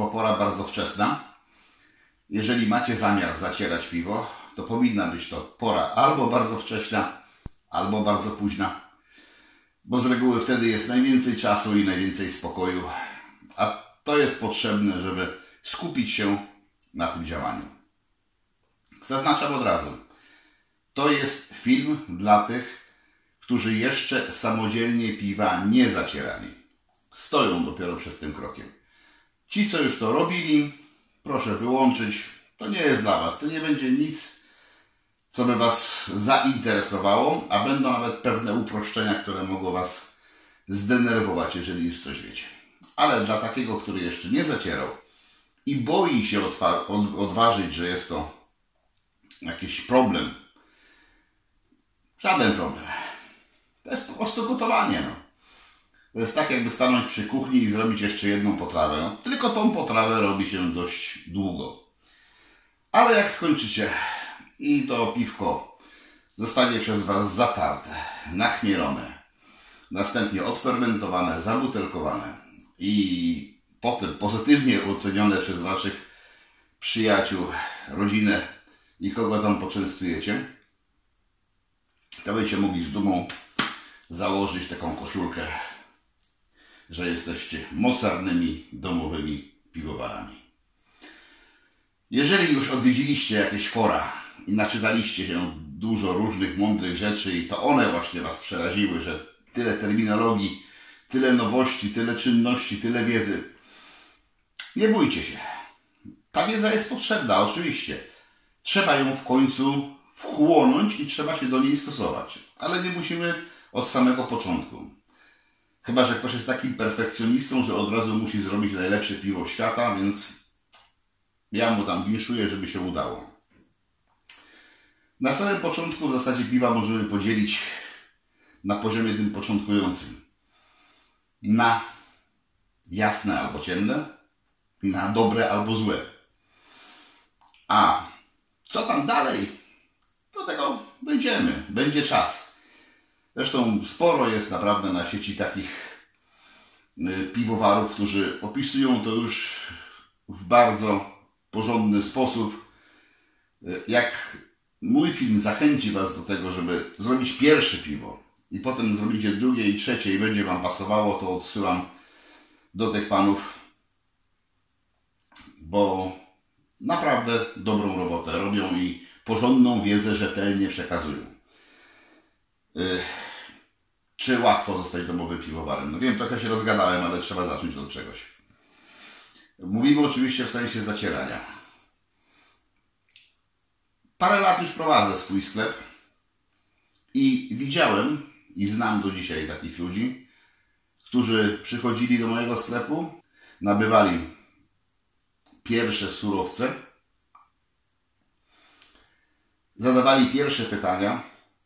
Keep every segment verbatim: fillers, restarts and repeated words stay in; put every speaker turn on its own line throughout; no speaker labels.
bo pora bardzo wczesna. Jeżeli macie zamiar zacierać piwo, to powinna być to pora albo bardzo wcześna, albo bardzo późna, bo z reguły wtedy jest najwięcej czasu i najwięcej spokoju, a to jest potrzebne, żeby skupić się na tym działaniu. Zaznaczam od razu, to jest film dla tych, którzy jeszcze samodzielnie piwa nie zacierali. Stoją dopiero przed tym krokiem. Ci, co już to robili, proszę wyłączyć. To nie jest dla Was. To nie będzie nic, co by Was zainteresowało, a będą nawet pewne uproszczenia, które mogą Was zdenerwować, jeżeli już coś wiecie. Ale dla takiego, który jeszcze nie zacierał i boi się odważyć, że jest to jakiś problem, żaden problem. To jest po prostu gotowanie. No. To jest tak, jakby stanąć przy kuchni i zrobić jeszcze jedną potrawę. No, tylko tą potrawę robi się dość długo. Ale jak skończycie i to piwko zostanie przez Was zatarte, nachmielone, następnie odfermentowane, zabutelkowane i potem pozytywnie ocenione przez Waszych przyjaciół, rodzinę i kogo tam poczęstujecie, to będziecie mogli z dumą założyć taką koszulkę, że jesteście mocarnymi domowymi piwowarami. Jeżeli już odwiedziliście jakieś fora i naczytaliście się dużo różnych mądrych rzeczy i to one właśnie Was przeraziły, że tyle terminologii, tyle nowości, tyle czynności, tyle wiedzy, nie bójcie się. Ta wiedza jest potrzebna, oczywiście. Trzeba ją w końcu wchłonąć i trzeba się do niej stosować. Ale nie musimy od samego początku. Chyba że ktoś jest takim perfekcjonistą, że od razu musi zrobić najlepsze piwo świata, więc ja mu tam winszuję, żeby się udało. Na samym początku w zasadzie piwa możemy podzielić na poziomie tym początkującym. Na jasne albo ciemne, na dobre albo złe. A co tam dalej? Do tego dojdziemy. Będzie czas. Zresztą sporo jest naprawdę na sieci takich piwowarów, którzy opisują to już w bardzo porządny sposób. Jak mój film zachęci Was do tego, żeby zrobić pierwsze piwo i potem zrobicie drugie i trzecie i będzie Wam pasowało, to odsyłam do tych panów, bo naprawdę dobrą robotę robią i porządną wiedzę rzetelnie przekazują. Yy, czy łatwo zostać domowym piwowarem? No wiem, trochę się rozgadałem, ale trzeba zacząć od czegoś. Mówimy oczywiście w sensie zacierania. Parę lat już prowadzę swój sklep i widziałem i znam do dzisiaj takich ludzi, którzy przychodzili do mojego sklepu, nabywali pierwsze surowce, zadawali pierwsze pytania,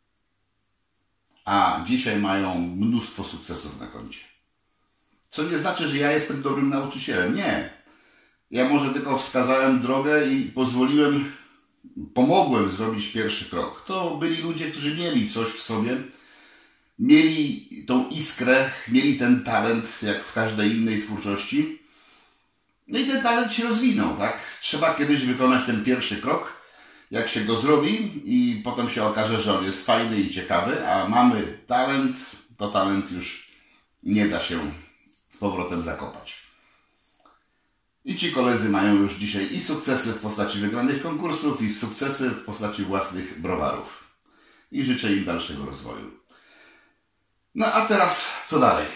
a dzisiaj mają mnóstwo sukcesów na koncie. Co nie znaczy, że ja jestem dobrym nauczycielem. Nie. Ja może tylko wskazałem drogę i pozwoliłem, pomogłem zrobić pierwszy krok. To byli ludzie, którzy mieli coś w sobie, mieli tą iskrę, mieli ten talent, jak w każdej innej twórczości. No i ten talent się rozwinął, tak? Trzeba kiedyś wykonać ten pierwszy krok. Jak się go zrobi i potem się okaże, że on jest fajny i ciekawy, a mamy talent, to talent już nie da się z powrotem zakopać. I ci koledzy mają już dzisiaj i sukcesy w postaci wygranych konkursów, i sukcesy w postaci własnych browarów. I życzę im dalszego rozwoju. No a teraz co dalej?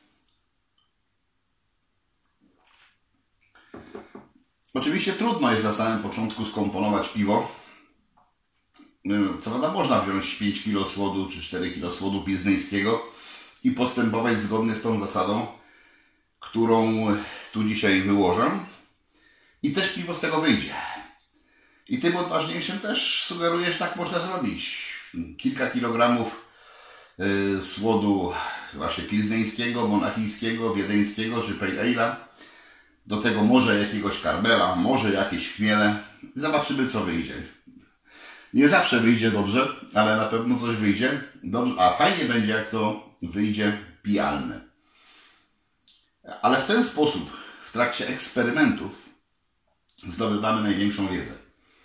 Oczywiście trudno jest na samym początku skomponować piwo. Co prawda można wziąć pięć kilo słodu czy cztery kilo słodu pilzneńskiego i postępować zgodnie z tą zasadą, którą tu dzisiaj wyłożę. I też piwo z tego wyjdzie. I tym odważniejszym też sugeruję, że tak można zrobić. Kilka kilogramów yy, słodu właśnie pilzneńskiego, monachijskiego, wiedeńskiego czy pale ale'a. Do tego może jakiegoś karmela, może jakieś chmiele. Zobaczymy, co wyjdzie. Nie zawsze wyjdzie dobrze, ale na pewno coś wyjdzie. Dobrze, a fajnie będzie, jak to wyjdzie pijalne. Ale w ten sposób, w trakcie eksperymentów zdobywamy największą wiedzę.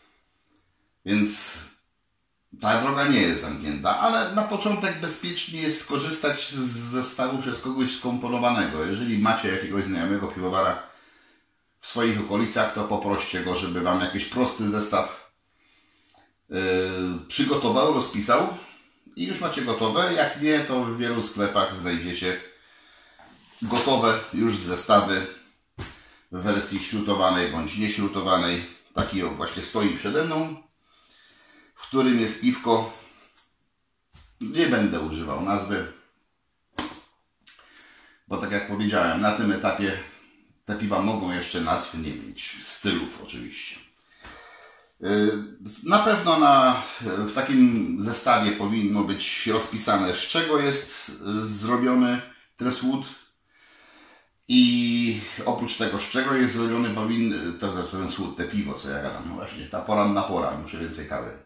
Więc ta droga nie jest zamknięta, ale na początek bezpiecznie jest skorzystać z zestawu przez kogoś skomponowanego. Jeżeli macie jakiegoś znajomego piwowara w swoich okolicach, to poproście go, żeby Wam jakiś prosty zestaw yy, przygotował, rozpisał i już macie gotowe. Jak nie, to w wielu sklepach znajdziecie gotowe już zestawy w wersji śrutowanej bądź nieśrutowanej. Taki właśnie stoi przede mną, w którym jest piwko. Nie będę używał nazwy, bo tak jak powiedziałem, na tym etapie te piwa mogą jeszcze nazw nie mieć, stylów oczywiście. Na pewno na, w takim zestawie powinno być rozpisane, z czego jest zrobiony Tresswood i oprócz tego, z czego jest zrobiony powinny, to, to ten słód, te piwo, co ja gadam, no właśnie, ta poranna pora, muszę więcej kawy.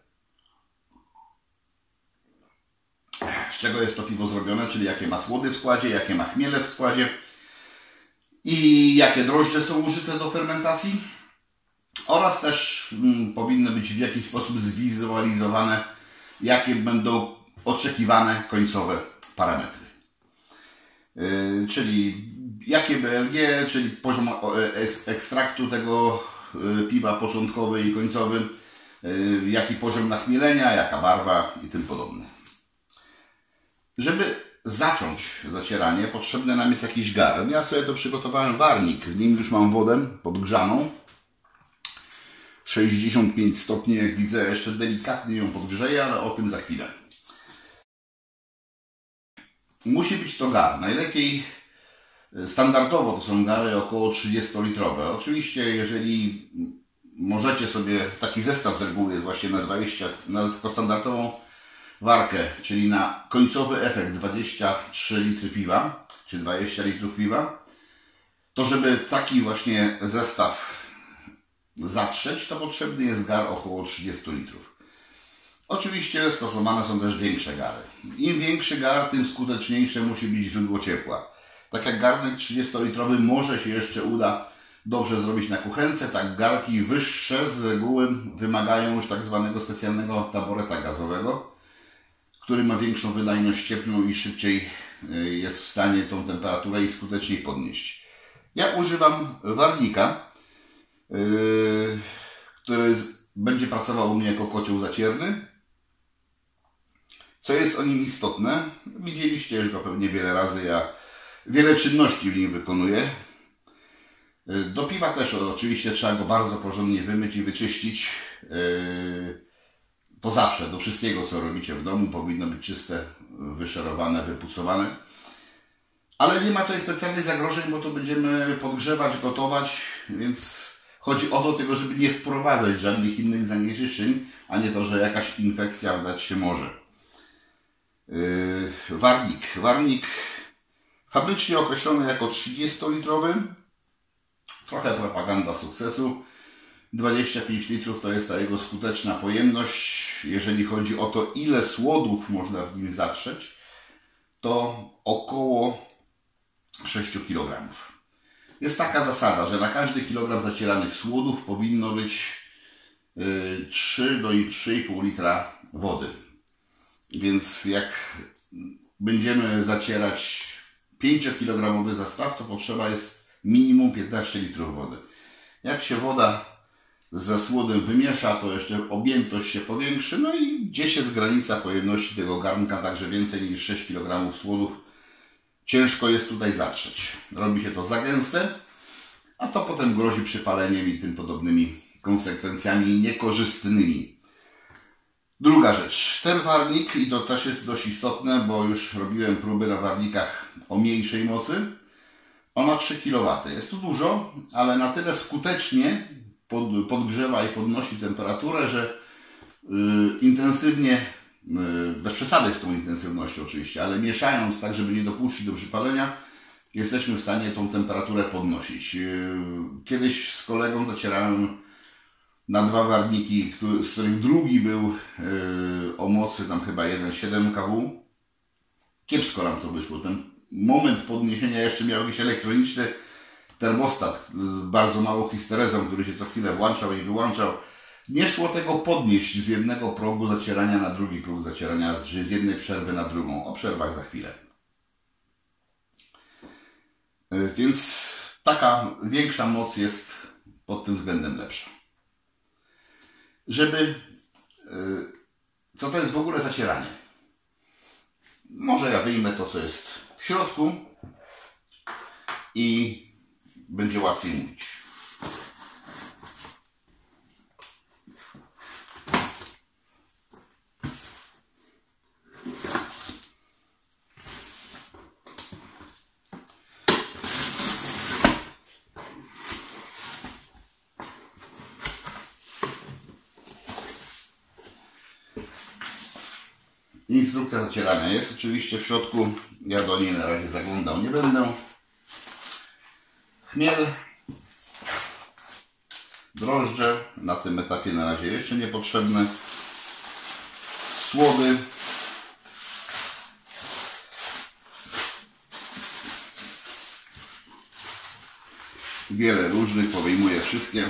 Z czego jest to piwo zrobione, czyli jakie ma słody w składzie, jakie ma chmiele w składzie i jakie drożdże są użyte do fermentacji. Oraz też mm, powinny być w jakiś sposób zwizualizowane, jakie będą oczekiwane końcowe parametry. Yy, czyli jakie B L G, czyli poziom ekstraktu tego yy, piwa początkowy i końcowy, yy, jaki poziom nachmielenia, jaka barwa i tym podobne. Żeby zacząć zacieranie, potrzebny nam jest jakiś garn. Ja sobie to przygotowałem warnik, w nim już mam wodę podgrzaną. sześćdziesiąt pięć stopni, jak widzę, jeszcze delikatnie ją podgrzeję, ale o tym za chwilę. Musi być to gar. Najlepiej standardowo to są gary około trzydziestolitrowe. Oczywiście, jeżeli możecie sobie, taki zestaw z reguły jest właśnie na dwadzieścia, na tylko standardową warkę, czyli na końcowy efekt dwadzieścia trzy litry piwa, czy dwadzieścia litrów piwa, to żeby taki właśnie zestaw zatrzeć, to potrzebny jest gar około trzydzieści litrów. Oczywiście stosowane są też większe gary. Im większy gar, tym skuteczniejsze musi być źródło ciepła. Tak jak garnek trzydziestolitrowy może się jeszcze uda dobrze zrobić na kuchence, tak garki wyższe z reguły wymagają już tak zwanego specjalnego taboreta gazowego, który ma większą wydajność cieplną i szybciej jest w stanie tą temperaturę i skuteczniej podnieść. Ja używam warnika, Yy, który z, będzie pracował u mnie jako kocioł zacierny. Co jest o nim istotne? Widzieliście już go pewnie wiele razy. Ja wiele czynności w nim wykonuję. Yy, do piwa też oczywiście trzeba go bardzo porządnie wymyć i wyczyścić. Yy, to zawsze, do wszystkiego co robicie w domu powinno być czyste, wyszerowane, wypucowane. Ale nie ma tutaj specjalnych zagrożeń, bo to będziemy podgrzewać, gotować, więc chodzi o to tylko, żeby nie wprowadzać żadnych innych zanieczyszczeń, a nie to, że jakaś infekcja wdać się może. Yy, warnik. Warnik fabrycznie określony jako trzydziestolitrowy. Trochę propaganda sukcesu. dwadzieścia pięć litrów to jest ta jego skuteczna pojemność. Jeżeli chodzi o to, ile słodów można w nim zatrzeć, to około sześć kilogramów. Jest taka zasada, że na każdy kilogram zacieranych słodów powinno być trzy do trzy i pół litra wody. Więc jak będziemy zacierać pięciokilogramowy zestaw, to potrzeba jest minimum piętnaście litrów wody. Jak się woda ze słodem wymiesza, to jeszcze objętość się powiększy, no i gdzieś jest granica pojemności tego garnka, także więcej niż sześć kilogramów słodów ciężko jest tutaj zatrzeć. Robi się to za gęste, a to potem grozi przypaleniem i tym podobnymi konsekwencjami niekorzystnymi. Druga rzecz. Ten warnik, i to też jest dość istotne, bo już robiłem próby na warnikach o mniejszej mocy, on ma trzy kilowatty. Jest to dużo, ale na tyle skutecznie pod, podgrzewa i podnosi temperaturę, że yy, intensywnie, yy, bez przesady z tą intensywnością oczywiście, ale mieszając tak, żeby nie dopuścić do przypalenia, jesteśmy w stanie tą temperaturę podnosić. Yy, kiedyś z kolegą zacierałem na dwa warniki, który, z których drugi był yy, o mocy tam chyba jeden przecinek siedem kW. Kiepsko nam to wyszło. Ten moment podniesienia jeszcze miał jakiś elektroniczny termostat, bardzo mało histerezą, który się co chwilę włączał i wyłączał. Nie szło tego podnieść z jednego progu zacierania na drugi próg zacierania, z jednej przerwy na drugą. O przerwach za chwilę. Więc taka większa moc jest pod tym względem lepsza. Żeby... Co to jest w ogóle zacieranie? Może ja wyjmę to, co jest w środku i będzie łatwiej mówić. Instrukcja zacierania jest oczywiście w środku. Ja do niej na razie zaglądał nie będę. Chmiel, drożdże, na tym etapie na razie jeszcze niepotrzebne, słody, wiele różnych, powejmuję wszystkie.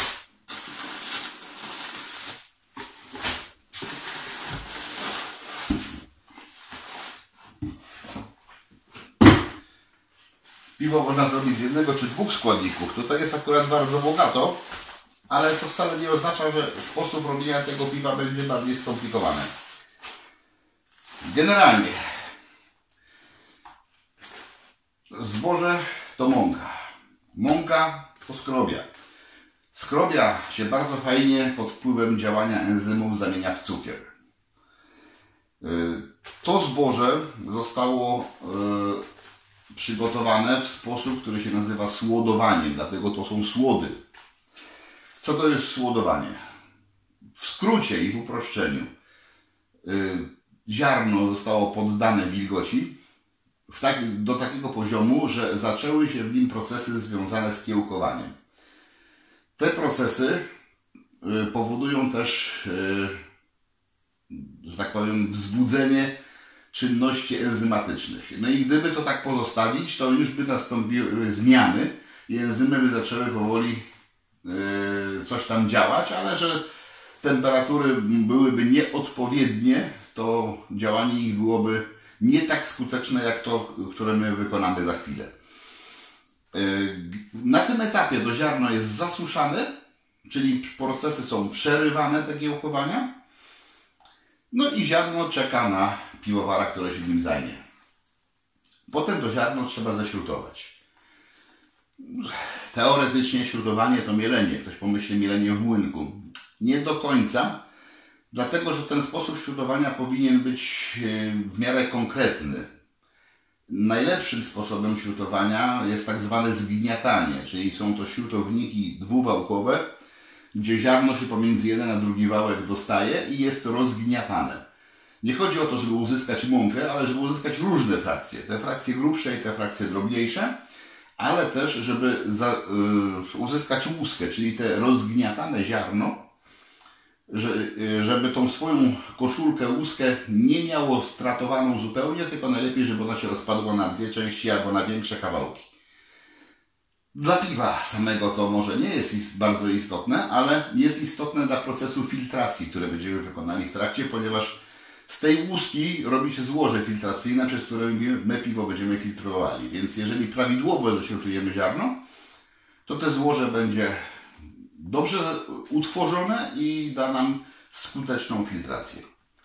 Piwo można zrobić z jednego czy dwóch składników. Tutaj jest akurat bardzo bogato, ale to wcale nie oznacza, że sposób robienia tego piwa będzie bardziej skomplikowany. Generalnie zboże to mąka. Mąka to skrobia. Skrobia się bardzo fajnie pod wpływem działania enzymów zamienia w cukier. To zboże zostało przygotowane w sposób, który się nazywa słodowaniem, dlatego to są słody. Co to jest słodowanie? W skrócie i w uproszczeniu. Ziarno zostało poddane wilgoci w tak, do takiego poziomu, że zaczęły się w nim procesy związane z kiełkowaniem. Te procesy powodują też, że tak powiem, wzbudzenie czynności enzymatycznych. No i gdyby to tak pozostawić, to już by nastąpiły zmiany i enzymy by zaczęły powoli yy, coś tam działać, ale że temperatury byłyby nieodpowiednie, to działanie ich byłoby nie tak skuteczne jak to, które my wykonamy za chwilę. Yy, na tym etapie to ziarno jest zasuszane, czyli procesy są przerywane, te kiełkowania. No i ziarno czeka na piwowara, który się nim zajmie. Potem to ziarno trzeba ześrutować. Teoretycznie śrutowanie to mielenie. Ktoś pomyśli mielenie w młynku. Nie do końca, dlatego że ten sposób śrutowania powinien być w miarę konkretny. Najlepszym sposobem śrutowania jest tak zwane zgniatanie, czyli są to śrutowniki dwuwałkowe, gdzie ziarno się pomiędzy jeden a drugi wałek dostaje i jest rozgniatane. Nie chodzi o to, żeby uzyskać mąkę, ale żeby uzyskać różne frakcje. Te frakcje grubsze i te frakcje drobniejsze, ale też, żeby za, y, uzyskać łuskę, czyli te rozgniatane ziarno, że, y, żeby tą swoją koszulkę, łuskę nie miało stratowaną zupełnie, tylko najlepiej, żeby ona się rozpadła na dwie części albo na większe kawałki. Dla piwa samego to może nie jest bardzo istotne, ale jest istotne dla procesu filtracji, które będziemy wykonali w trakcie, ponieważ z tej łuski robi się złoże filtracyjne, przez które my piwo będziemy filtrowali. Więc jeżeli prawidłowo ześrutujemy ziarno, to te złoże będzie dobrze utworzone i da nam skuteczną filtrację.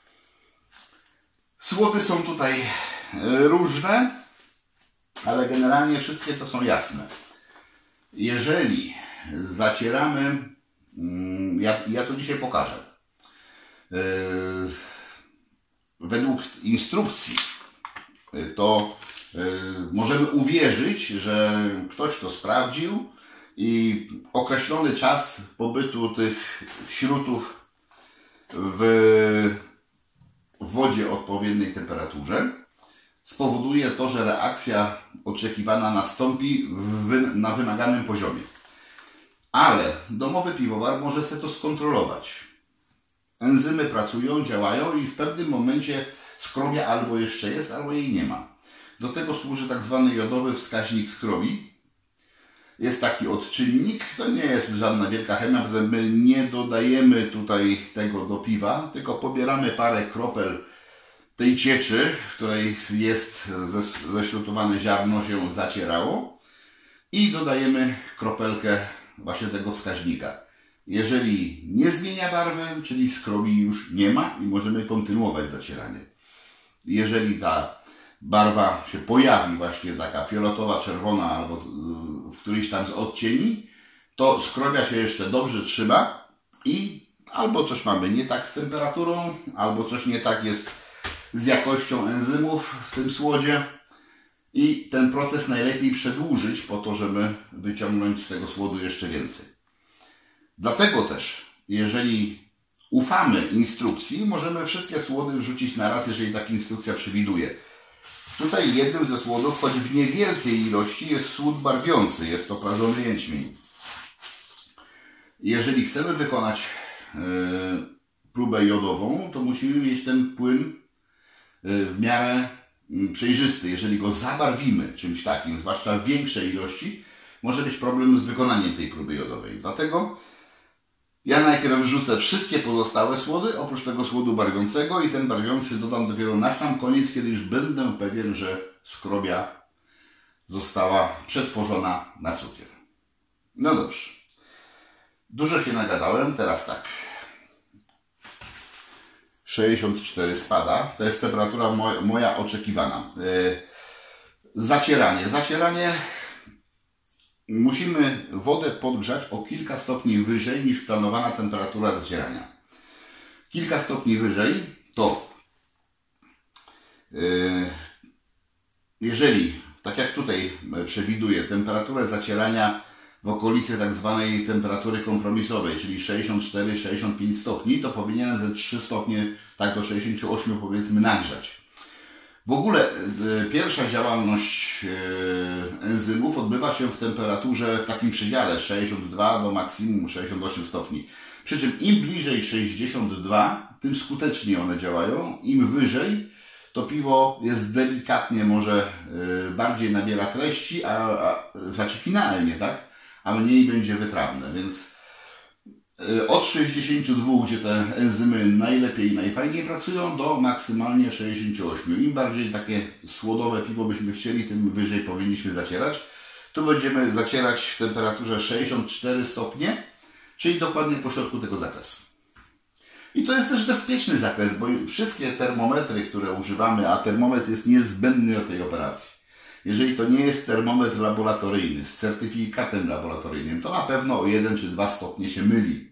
Słody są tutaj różne, ale generalnie wszystkie to są jasne. Jeżeli zacieramy, ja, ja to dzisiaj pokażę, według instrukcji, to możemy uwierzyć, że ktoś to sprawdził i określony czas pobytu tych śrutów w wodzie o odpowiedniej temperaturze spowoduje to, że reakcja oczekiwana nastąpi w, na wymaganym poziomie. Ale domowy piwowar może sobie to skontrolować. Enzymy pracują, działają i w pewnym momencie skrobia albo jeszcze jest, albo jej nie ma. Do tego służy tak zwany jodowy wskaźnik skrobi. jest taki odczynnik, to nie jest żadna wielka chemia, my nie dodajemy tutaj tego do piwa, tylko pobieramy parę kropel tej cieczy, w której jest ześrutowane ziarno, się zacierało i dodajemy kropelkę właśnie tego wskaźnika. Jeżeli nie zmienia barwy, czyli skrobi już nie ma i możemy kontynuować zacieranie. Jeżeli ta barwa się pojawi właśnie taka fioletowa, czerwona albo w którymś tam z odcieni, to skrobia się jeszcze dobrze trzyma i albo coś mamy nie tak z temperaturą, albo coś nie tak jest z jakością enzymów w tym słodzie i ten proces najlepiej przedłużyć po to, żeby wyciągnąć z tego słodu jeszcze więcej. Dlatego też, jeżeli ufamy instrukcji, możemy wszystkie słody wrzucić na raz, jeżeli taka instrukcja przewiduje. Tutaj jednym ze słodów, choć w niewielkiej ilości, jest słód barwiący, jest to prażony jęczmień. Jeżeli chcemy wykonać yy, próbę jodową, to musimy mieć ten płyn yy, w miarę yy, przejrzysty. Jeżeli go zabarwimy czymś takim, zwłaszcza w większej ilości, może być problem z wykonaniem tej próby jodowej. Dlatego ja najpierw wrzucę wszystkie pozostałe słody, oprócz tego słodu barwiącego i ten barwiący dodam dopiero na sam koniec, kiedy już będę pewien, że skrobia została przetworzona na cukier. No dobrze. Dużo się nagadałem, teraz tak. sześćdziesiąt cztery spada, to jest temperatura moja, moja oczekiwana. Yy, zacieranie. Zacieranie. Musimy wodę podgrzać o kilka stopni wyżej niż planowana temperatura zacierania. Kilka stopni wyżej to yy, jeżeli, tak jak tutaj przewiduję, temperaturę zacierania w okolicy tak zwanej temperatury kompromisowej, czyli sześćdziesiąt cztery sześćdziesiąt pięć stopni, to powinienem ze trzy stopnie, tak do sześćdziesięciu ośmiu powiedzmy, nagrzać. W ogóle y, pierwsza działalność y, enzymów odbywa się w temperaturze w takim przedziale sześćdziesiąt dwa do maksimum sześćdziesiąt osiem stopni. Przy czym im bliżej sześćdziesiąt dwa, tym skuteczniej one działają. Im wyżej, to piwo jest delikatnie, może y, bardziej nabiera treści, a, a znaczy finalnie, tak? A mniej będzie wytrawne. Więc y, od sześćdziesięciu dwóch, gdzie te enzymy najlepiej i najfajniej pracują, do maksymalnie sześćdziesięciu ośmiu. Im bardziej takie słodowe piwo byśmy chcieli, tym wyżej powinniśmy zacierać. Tu będziemy zacierać w temperaturze sześćdziesiąt cztery stopnie, czyli dokładnie pośrodku tego zakresu. I to jest też bezpieczny zakres, bo wszystkie termometry, które używamy, a termometr jest niezbędny do tej operacji. Jeżeli to nie jest termometr laboratoryjny z certyfikatem laboratoryjnym, to na pewno o jeden czy dwa stopnie się myli.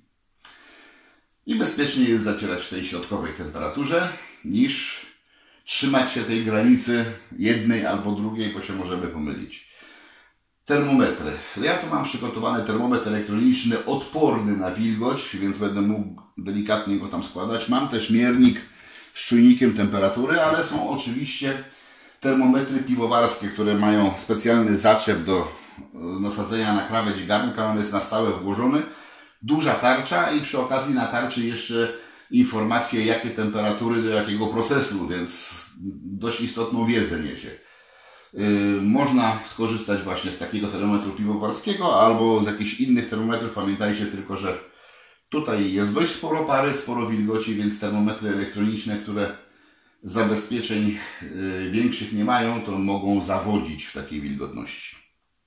I bezpiecznie jest zacierać w tej środkowej temperaturze, niż trzymać się tej granicy jednej albo drugiej, bo się możemy pomylić. Termometry. Ja tu mam przygotowany termometr elektroniczny odporny na wilgoć, więc będę mógł delikatnie go tam składać. Mam też miernik z czujnikiem temperatury, ale są oczywiście termometry piwowarskie, które mają specjalny zaczep do nasadzenia na krawędź garnka. On jest na stałe włożony. Duża tarcza i przy okazji na tarczy jeszcze informacje, jakie temperatury do jakiego procesu, więc dość istotną wiedzę niesie. Yy, można skorzystać właśnie z takiego termometru piwowarskiego albo z jakichś innych termometrów. Pamiętajcie tylko, że tutaj jest dość sporo pary, sporo wilgoci, więc termometry elektroniczne, które zabezpieczeń yy, większych nie mają, to mogą zawodzić w takiej wilgotności.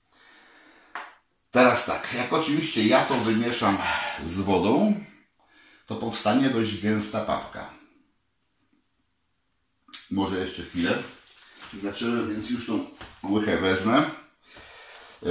Teraz tak, jak oczywiście ja to wymieszam z wodą, to powstanie dość gęsta papka. Może jeszcze chwilę. Zacząłem, więc już tą łychę wezmę. Yy,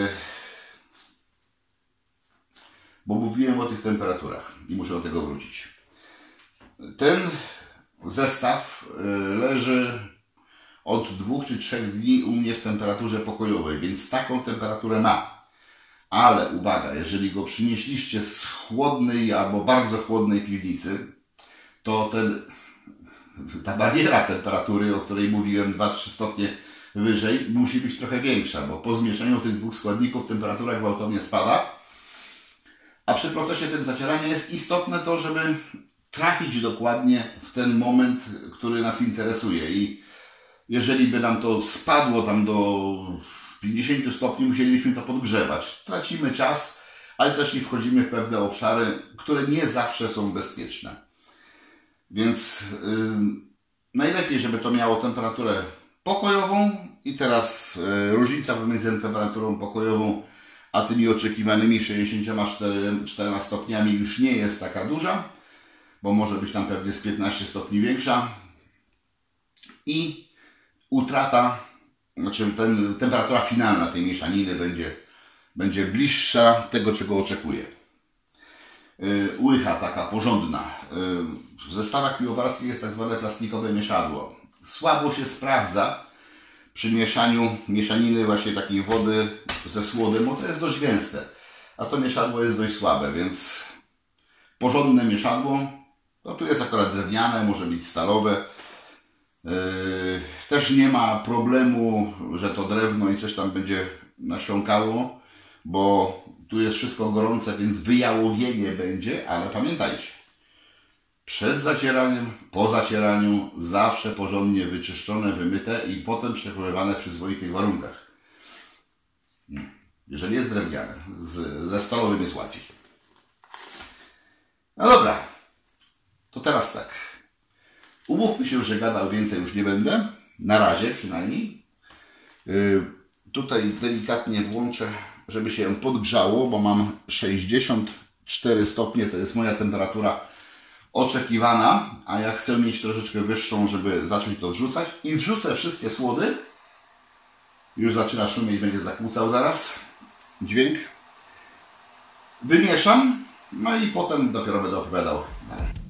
bo mówiłem o tych temperaturach i muszę do tego wrócić. Ten zestaw yy, leży od dwóch czy trzech dni u mnie w temperaturze pokojowej, więc taką temperaturę ma. Ale uwaga, jeżeli go przynieśliście z chłodnej albo bardzo chłodnej piwnicy, to ten, ta bariera temperatury, o której mówiłem, dwa trzy stopnie wyżej, musi być trochę większa, bo po zmieszaniu tych dwóch składników temperatura gwałtownie spada. A przy procesie tym zacierania jest istotne to, żeby trafić dokładnie w ten moment, który nas interesuje. I jeżeli by nam to spadło tam do pięćdziesięciu stopni musieliśmy to podgrzewać. Tracimy czas, ale też i wchodzimy w pewne obszary, które nie zawsze są bezpieczne. Więc yy, najlepiej, żeby to miało temperaturę pokojową i teraz yy, różnica pomiędzy temperaturą pokojową a tymi oczekiwanymi sześćdziesięcioma czterema stopniami już nie jest taka duża, bo może być tam pewnie z piętnaście stopni większa i utrata, znaczy ten, temperatura finalna tej mieszaniny będzie, będzie bliższa tego, czego oczekuję. Yy, łycha taka porządna. Yy, w zestawach piwowarskich jest tak zwane plastikowe mieszadło. Słabo się sprawdza przy mieszaniu mieszaniny właśnie takiej wody ze słodem, bo to jest dość gęste. A to mieszadło jest dość słabe, więc porządne mieszadło. No tu jest akurat drewniane, może być stalowe. Yy, też nie ma problemu, że to drewno i coś tam będzie nasiąkało, bo tu jest wszystko gorące, więc wyjałowienie będzie, ale pamiętajcie, przed zacieraniem, po zacieraniu zawsze porządnie wyczyszczone, wymyte i potem przechowywane w przyzwoitych warunkach. Jeżeli jest drewniane, z, ze stalowym jest łatwiej. No dobra, to teraz tak. Umówmy się, że gadał więcej już nie będę, na razie przynajmniej. Yy, tutaj delikatnie włączę, żeby się podgrzało, bo mam sześćdziesiąt cztery stopnie, to jest moja temperatura oczekiwana, a ja chcę mieć troszeczkę wyższą, żeby zacząć to wrzucać. I wrzucę wszystkie słody. Już zaczyna szumieć, będzie zakłócał zaraz dźwięk. Wymieszam, no i potem dopiero będę opowiadał dalej.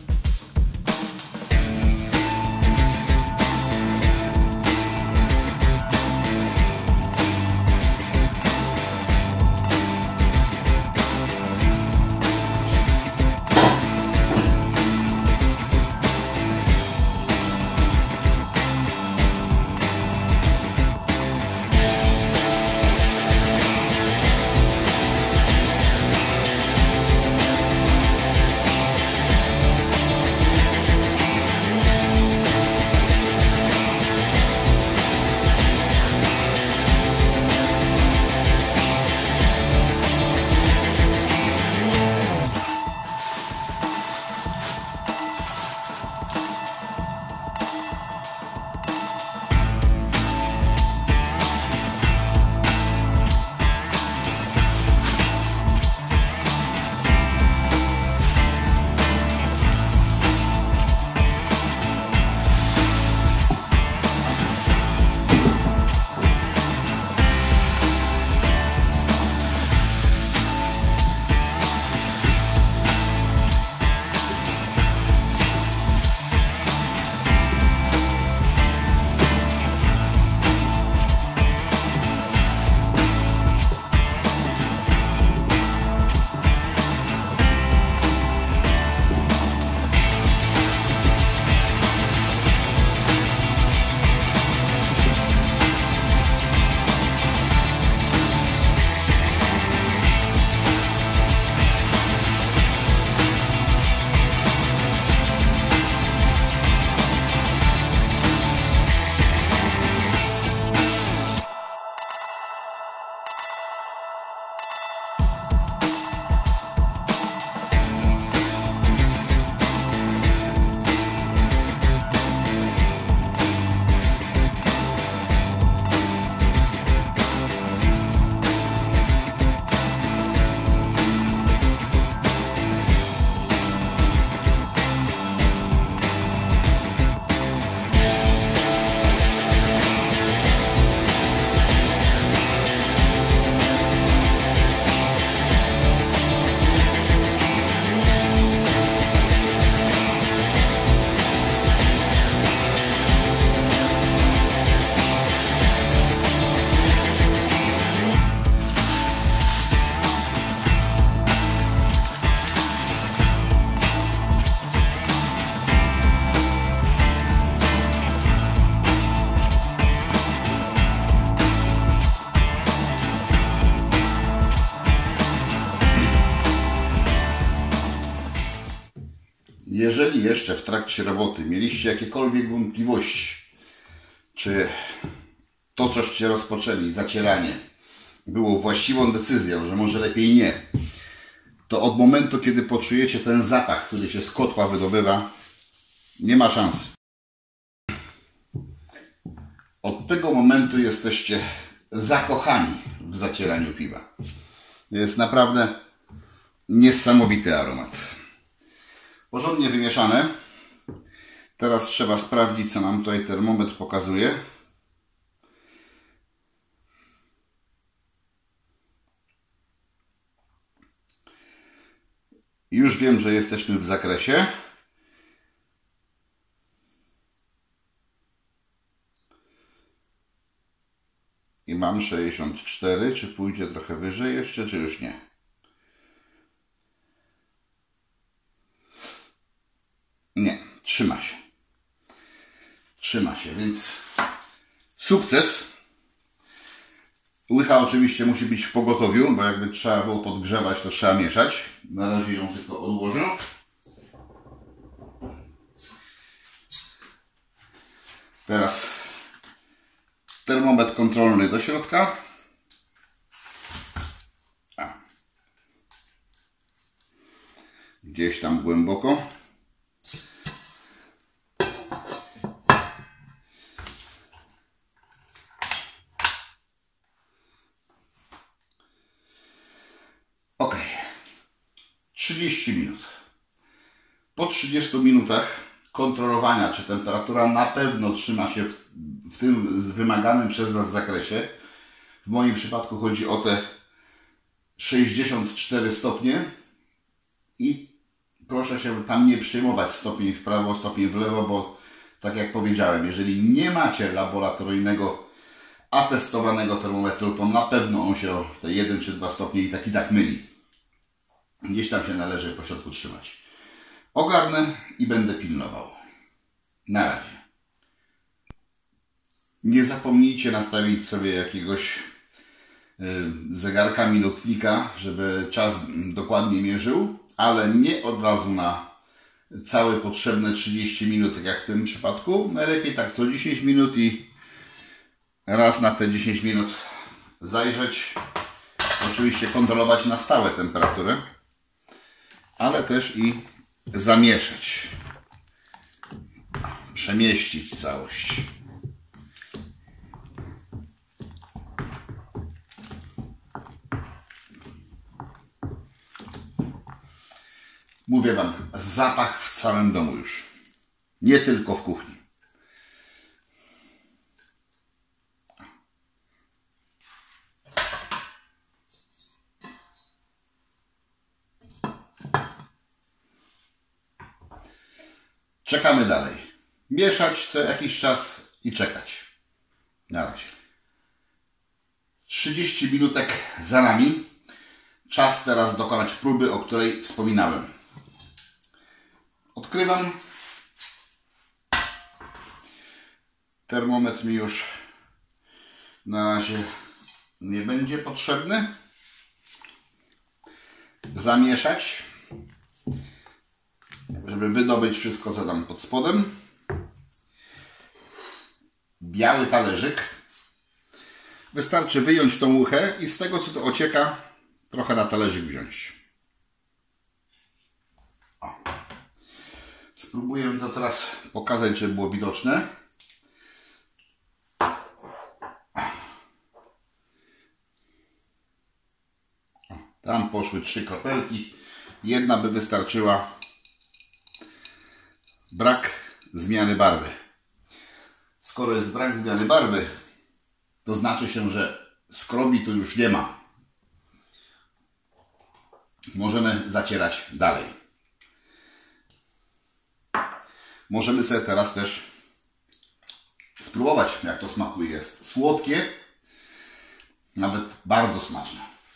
Jeżeli jeszcze w trakcie roboty mieliście jakiekolwiek wątpliwości, czy to, coście rozpoczęli, zacieranie, było właściwą decyzją, że może lepiej nie, to od momentu, kiedy poczujecie ten zapach, który się z kotła wydobywa, nie ma szans. Od tego momentu jesteście zakochani w zacieraniu piwa. Jest naprawdę niesamowity aromat. Porządnie wymieszane. Teraz trzeba sprawdzić, co nam tutaj termometr pokazuje. Już wiem, że jesteśmy w zakresie. I mam sześćdziesiąt cztery. Czy pójdzie trochę wyżej jeszcze, czy już nie? Nie, trzyma się. Trzyma się, więc sukces. Łycha oczywiście musi być w pogotowiu, bo jakby trzeba było podgrzewać, to trzeba mieszać. Na razie ją tylko odłożę. Teraz termometr kontrolny do środka. A. Gdzieś tam głęboko. Ok. trzydzieści minut. Po trzydziestu minutach kontrolowania, czy temperatura na pewno trzyma się w, w tym wymaganym przez nas zakresie. W moim przypadku chodzi o te sześćdziesiąt cztery stopnie i proszę się tam nie przyjmować stopni w prawo, stopni w lewo, bo tak jak powiedziałem, jeżeli nie macie laboratoryjnego atestowanego termometru, to na pewno on się o te jeden czy dwa stopnie i tak i tak myli. Gdzieś tam się należy po środku trzymać. Ogarnę i będę pilnował. Na razie. Nie zapomnijcie nastawić sobie jakiegoś zegarka, minutnika, żeby czas dokładnie mierzył, ale nie od razu na całe potrzebne trzydzieści minut, tak jak w tym przypadku. Najlepiej tak co dziesięć minut i raz na te dziesięć minut zajrzeć. Oczywiście kontrolować na stałe temperaturę, ale też i zamieszać. Przemieścić całość. Mówię Wam, zapach w całym domu już. Nie tylko w kuchni. Czekamy dalej. Mieszać co jakiś czas i czekać. Na razie. trzydzieści minutek za nami. Czas teraz dokonać próby, o której wspominałem. Odkrywam. Termometr mi już na razie nie będzie potrzebny. Zamieszać, żeby wydobyć wszystko, co tam pod spodem. Biały talerzyk. Wystarczy wyjąć tą łychę i z tego, co to ocieka, trochę na talerzyk wziąć. O. Spróbuję to teraz pokazać, żeby było widoczne. O, tam poszły trzy kropelki. Jedna by wystarczyła. Brak zmiany barwy. Skoro jest brak zmiany barwy, to znaczy się, że skrobi tu już nie ma. Możemy zacierać dalej. Możemy sobie teraz też spróbować, jak to smakuje. Jest słodkie, nawet bardzo smaczne.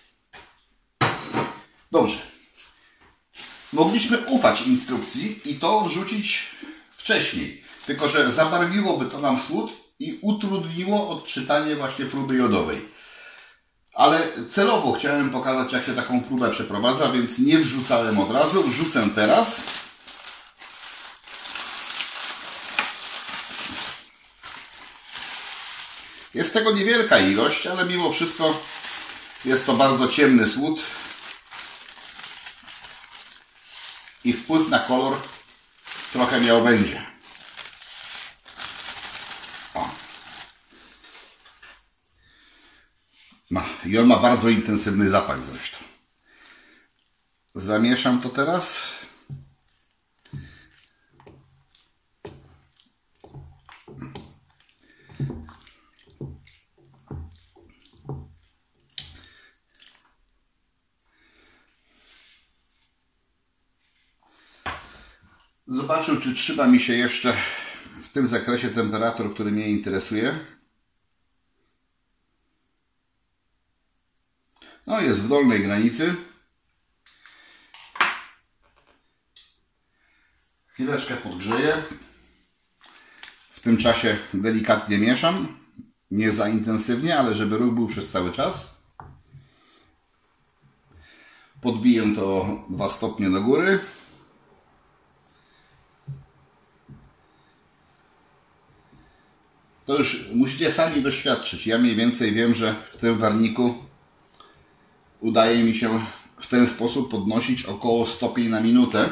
Dobrze. Mogliśmy ufać instrukcji i to rzucić wcześniej. Tylko że zabarwiłoby to nam słód i utrudniło odczytanie właśnie próby jodowej. Ale celowo chciałem pokazać, jak się taką próbę przeprowadza, więc nie wrzucałem od razu. Wrzucę teraz. Jest tego niewielka ilość, ale mimo wszystko jest to bardzo ciemny słód i wpływ na kolor trochę miał będzie. O. Ma. I on ma bardzo intensywny zapach zresztą. Zamieszam to teraz. Zobaczył, czy trzyma mi się jeszcze w tym zakresie temperatur, który mnie interesuje. No, jest w dolnej granicy. Chwileczkę podgrzeję. W tym czasie delikatnie mieszam. Nie za intensywnie, ale żeby ruch był przez cały czas. Podbiję to o dwa stopnie do góry. To już musicie sami doświadczyć. Ja mniej więcej wiem, że w tym warniku udaje mi się w ten sposób podnosić około stopień na minutę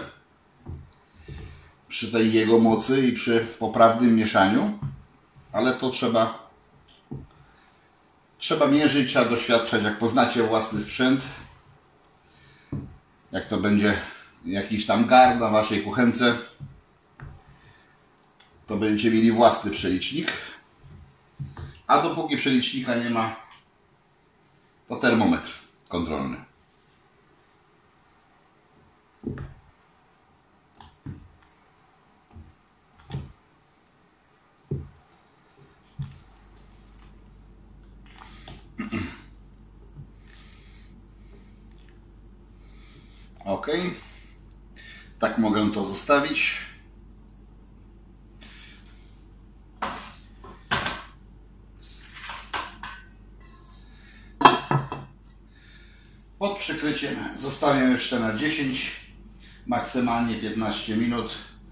przy tej jego mocy i przy poprawnym mieszaniu, ale to trzeba trzeba mierzyć, trzeba doświadczać. Jak poznacie własny sprzęt, jak to będzie jakiś tam gar na waszej kuchence, to będziecie mieli własny przelicznik. A dopóki przelicznika nie ma, to termometr kontrolny. Ok. Tak mogę to zostawić. Pod przykryciem zostawię jeszcze na dziesięć, maksymalnie piętnaście minut.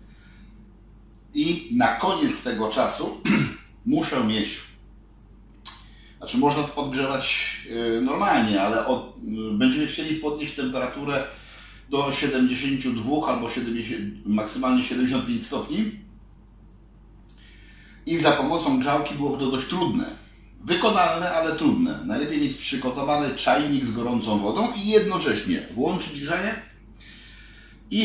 I na koniec tego czasu muszę mieć, znaczy można to podgrzewać normalnie, ale od, będziemy chcieli podnieść temperaturę do siedemdziesięciu dwóch albo siedemdziesięciu, maksymalnie siedemdziesiąt pięć stopni. I za pomocą grzałki byłoby to dość trudne. Wykonalne, ale trudne. Najlepiej mieć przygotowany czajnik z gorącą wodą i jednocześnie włączyć grzanie i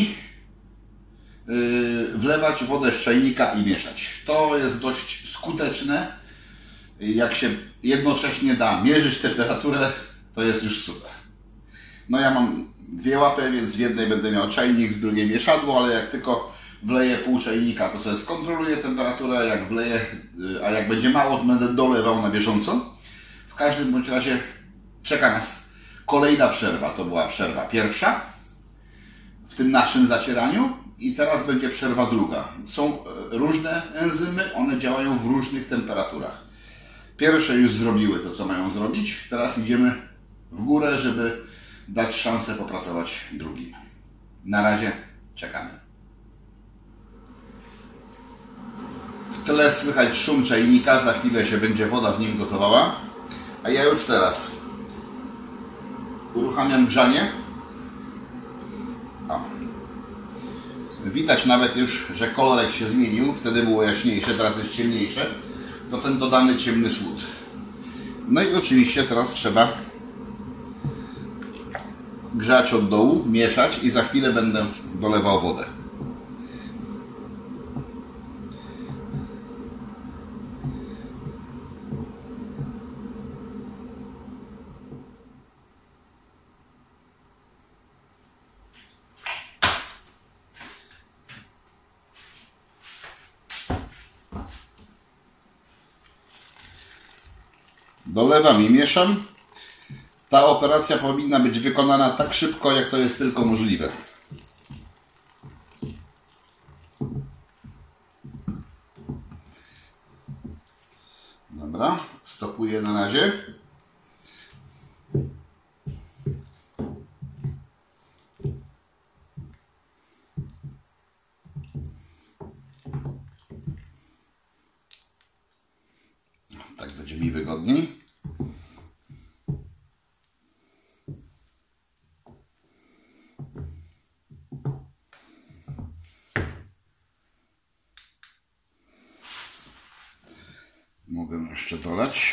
yy, wlewać wodę z czajnika i mieszać. To jest dość skuteczne. Jak się jednocześnie da mierzyć temperaturę, to jest już super. No ja mam dwie łapy, więc w jednej będę miał czajnik, w drugiej mieszadło, ale jak tylko wleję pół czajnika, to sobie skontroluję temperaturę, jak wleję, a jak będzie mało, to będę dolewał na bieżąco. W każdym bądź razie czeka nas kolejna przerwa. To była przerwa pierwsza w tym naszym zacieraniu i teraz będzie przerwa druga. Są różne enzymy, one działają w różnych temperaturach. Pierwsze już zrobiły to, co mają zrobić. Teraz idziemy w górę, żeby dać szansę popracować drugim. Na razie czekamy. W tle słychać szum czajnika, za chwilę się będzie woda w nim gotowała. A ja już teraz uruchamiam grzanie. O. Widać nawet już, że kolorek się zmienił. Wtedy było jaśniejsze, teraz jest ciemniejsze. To ten dodany ciemny słód. No i oczywiście teraz trzeba grzać od dołu, mieszać i za chwilę będę dolewał wodę. Dolewam i mieszam. Ta operacja powinna być wykonana tak szybko, jak to jest tylko możliwe. Dobra, stopuję na razie. Tak będzie mi łatwiej, wygodniej. Mogę jeszcze dolać.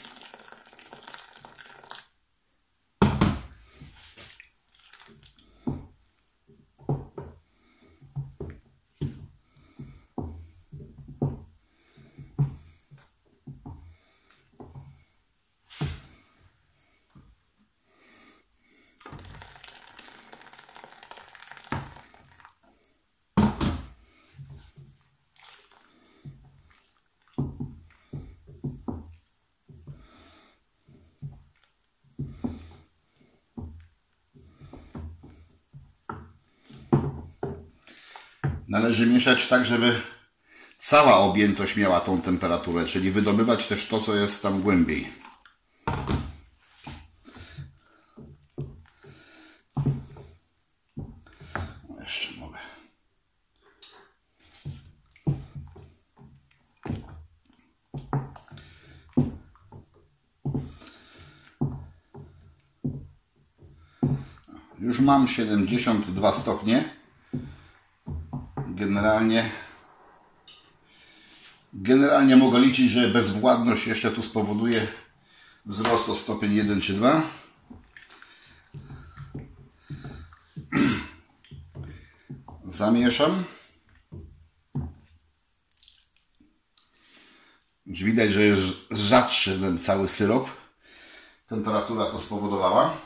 Należy mieszać tak, żeby cała objętość miała tą temperaturę, czyli wydobywać też to, co jest tam głębiej. No jeszcze mogę. Już mam siedemdziesiąt dwa stopnie. Generalnie, generalnie mogę liczyć, że bezwładność jeszcze tu spowoduje wzrost o stopień jeden czy dwa. Zamieszam. Już widać, że jest rzadszy ten cały syrop. Temperatura to spowodowała.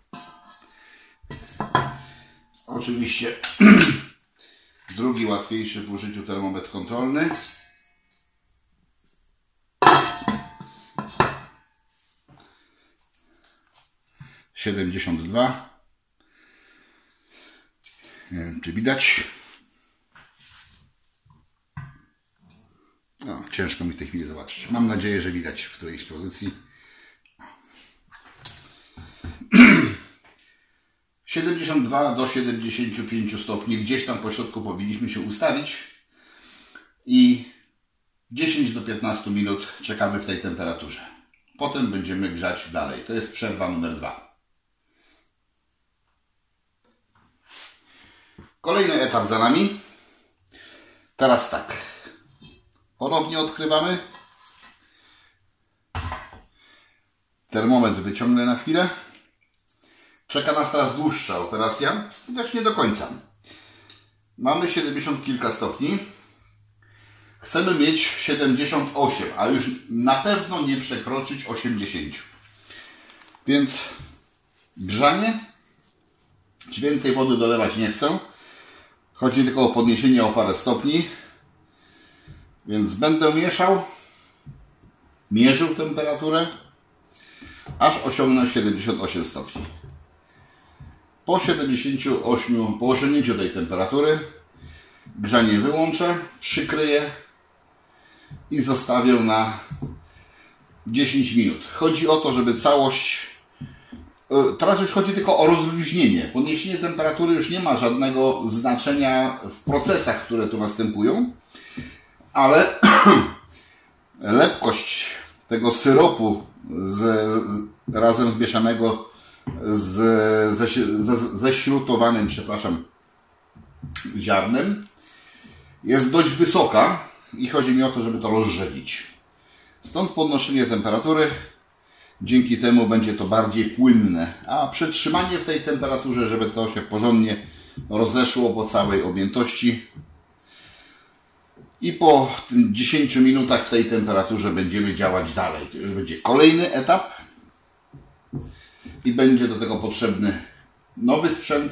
Oczywiście drugi łatwiejszy w użyciu termometr kontrolny. siedemdziesiąt dwa. Nie wiem, czy widać. No, ciężko mi w tej chwili zobaczyć. Mam nadzieję, że widać w którejś pozycji. siedemdziesiąt dwa do siedemdziesięciu pięciu stopni, gdzieś tam po środku powinniśmy się ustawić i dziesięć do piętnastu minut czekamy w tej temperaturze. Potem będziemy grzać dalej. To jest przerwa numer dwa. Kolejny etap za nami. Teraz tak. Ponownie odkrywamy. Termometr wyciągnę na chwilę. Czeka nas teraz dłuższa operacja, chociaż nie do końca. Mamy siedemdziesiąt kilka stopni. Chcemy mieć siedemdziesiąt osiem, a już na pewno nie przekroczyć osiemdziesięciu. Więc grzanie. Czy więcej wody dolewać nie chcę. Chodzi tylko o podniesienie o parę stopni. Więc będę mieszał. Mierzył temperaturę. Aż osiągnę siedemdziesiąt osiem stopni. Po siedemdziesięciu ośmiu, po osiągnięciu tej temperatury grzanie wyłączę, przykryję i zostawię na dziesięć minut. Chodzi o to, żeby całość... Teraz już chodzi tylko o rozluźnienie. Podniesienie temperatury już nie ma żadnego znaczenia w procesach, które tu następują, ale lepkość tego syropu z, razem zmieszanego z, ze, ze, ze śrutowanym, przepraszam, ziarnem jest dość wysoka i chodzi mi o to, żeby to rozrzedzić. Stąd podnoszenie temperatury, dzięki temu będzie to bardziej płynne, a przetrzymanie w tej temperaturze, żeby to się porządnie rozeszło po całej objętości. I po dziesięciu minutach w tej temperaturze będziemy działać dalej. To już będzie kolejny etap i będzie do tego potrzebny nowy sprzęt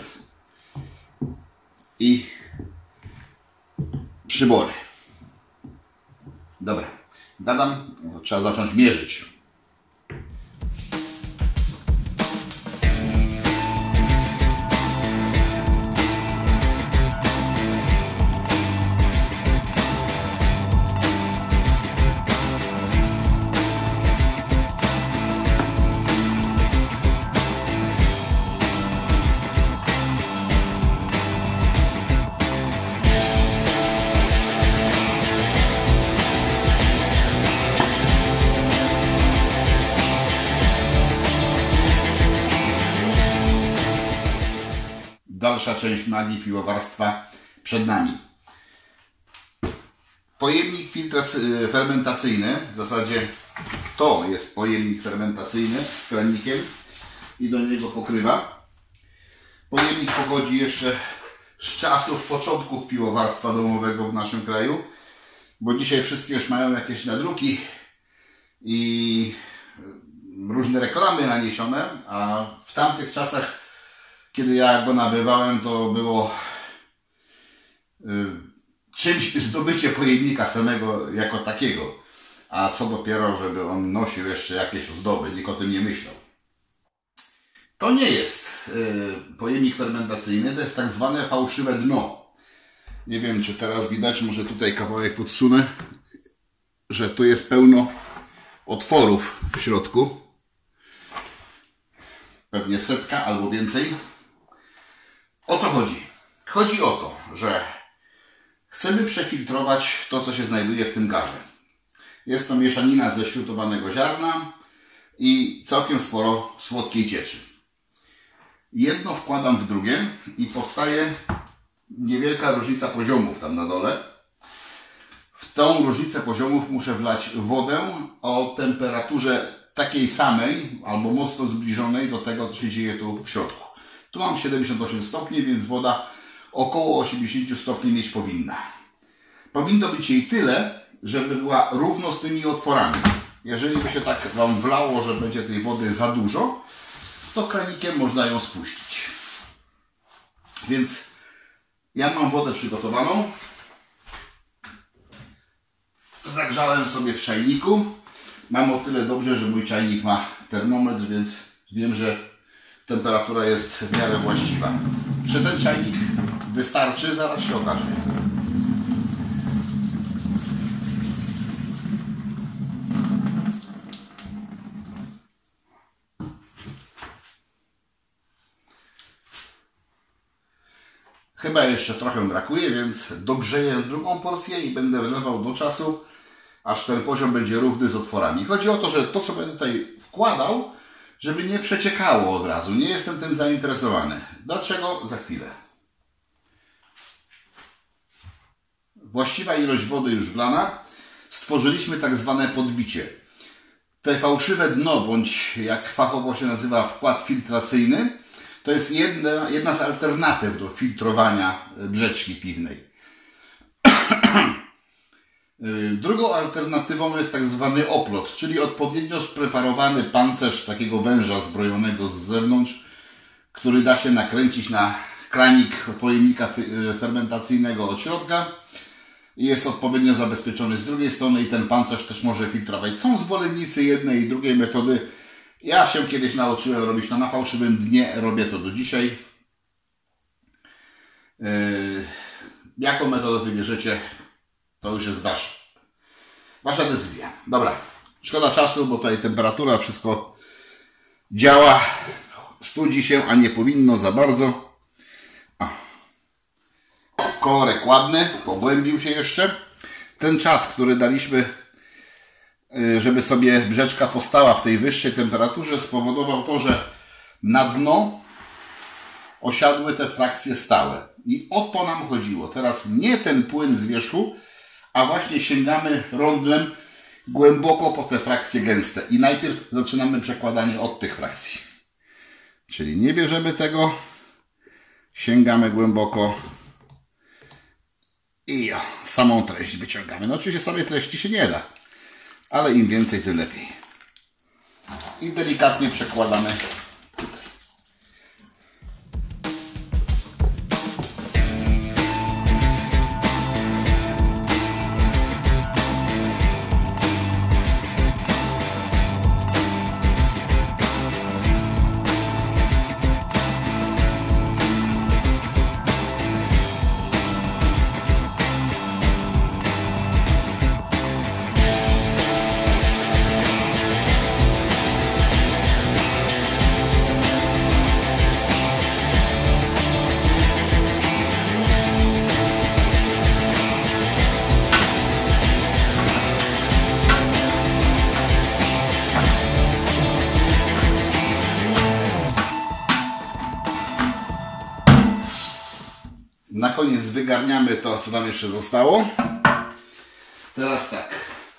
i przybory. Dobra, gadam, trzeba zacząć mierzyć. dalsza część magii piwowarstwa przed nami. Pojemnik fermentacyjny, w zasadzie to jest pojemnik fermentacyjny z kranikiem i do niego pokrywa. Pojemnik pochodzi jeszcze z czasów początków piwowarstwa domowego w naszym kraju, bo dzisiaj wszystkie już mają jakieś nadruki i różne reklamy naniesione, a w tamtych czasach, kiedy ja go nabywałem, to było y, czymś zdobycie pojemnika samego jako takiego, a co dopiero, żeby on nosił jeszcze jakieś ozdoby, nikt o tym nie myślał. To nie jest y, pojemnik fermentacyjny, to jest tak zwane fałszywe dno. Nie wiem, czy teraz widać, może tutaj kawałek podsunę, że tu jest pełno otworów w środku. Pewnie setka albo więcej. O co chodzi? Chodzi o to, że chcemy przefiltrować to, co się znajduje w tym garze. Jest to mieszanina ze śrutowanego ziarna i całkiem sporo słodkiej cieczy. Jedno wkładam w drugie i powstaje niewielka różnica poziomów tam na dole. W tą różnicę poziomów muszę wlać wodę o temperaturze takiej samej albo mocno zbliżonej do tego, co się dzieje tu w środku. Tu mam siedemdziesiąt osiem stopni, więc woda około osiemdziesiąt stopni mieć powinna. Powinno być jej tyle, żeby była równo z tymi otworami. Jeżeli by się tak Wam wlało, że będzie tej wody za dużo, to kranikiem można ją spuścić. Więc ja mam wodę przygotowaną. Zagrzałem sobie w czajniku. Mam o tyle dobrze, że mój czajnik ma termometr, więc wiem, że temperatura jest w miarę właściwa. Czy ten czajnik wystarczy? Zaraz się okaże. Chyba jeszcze trochę brakuje, więc dogrzeję drugą porcję i będę wlewał do czasu, aż ten poziom będzie równy z otworami. Chodzi o to, że to, co będę tutaj wkładał, żeby nie przeciekało od razu. Nie jestem tym zainteresowany. Dlaczego? Za chwilę. Właściwa ilość wody już wlana. Stworzyliśmy tak zwane podbicie. Te fałszywe dno, bądź jak fachowo się nazywa wkład filtracyjny, to jest jedna, jedna z alternatyw do filtrowania brzeczki piwnej. Drugą alternatywą jest tak zwany oplot, czyli odpowiednio spreparowany pancerz takiego węża zbrojonego z zewnątrz, który da się nakręcić na kranik pojemnika fermentacyjnego od środka i jest odpowiednio zabezpieczony z drugiej strony i ten pancerz też może filtrować. Są zwolennicy jednej i drugiej metody. Ja się kiedyś nauczyłem robić to na fałszywym dnie, robię to do dzisiaj. Yy, jaką metodę wybierzecie, to już jest wasza, wasza decyzja. Dobra, szkoda czasu, bo tutaj temperatura, wszystko działa, studzi się, a nie powinno za bardzo. O. Kolorek ładny, pogłębił się jeszcze. Ten czas, który daliśmy, żeby sobie brzeczka postała w tej wyższej temperaturze, spowodował to, że na dno osiadły te frakcje stałe. I o to nam chodziło. Teraz nie ten płyn z wierzchu, a właśnie sięgamy rondlem głęboko po te frakcje gęste. I najpierw zaczynamy przekładanie od tych frakcji. Czyli nie bierzemy tego, sięgamy głęboko i o, samą treść wyciągamy. No oczywiście samej treści się nie da, ale im więcej, tym lepiej. I delikatnie przekładamy tutaj. wygarniamy to, co nam jeszcze zostało. Teraz tak.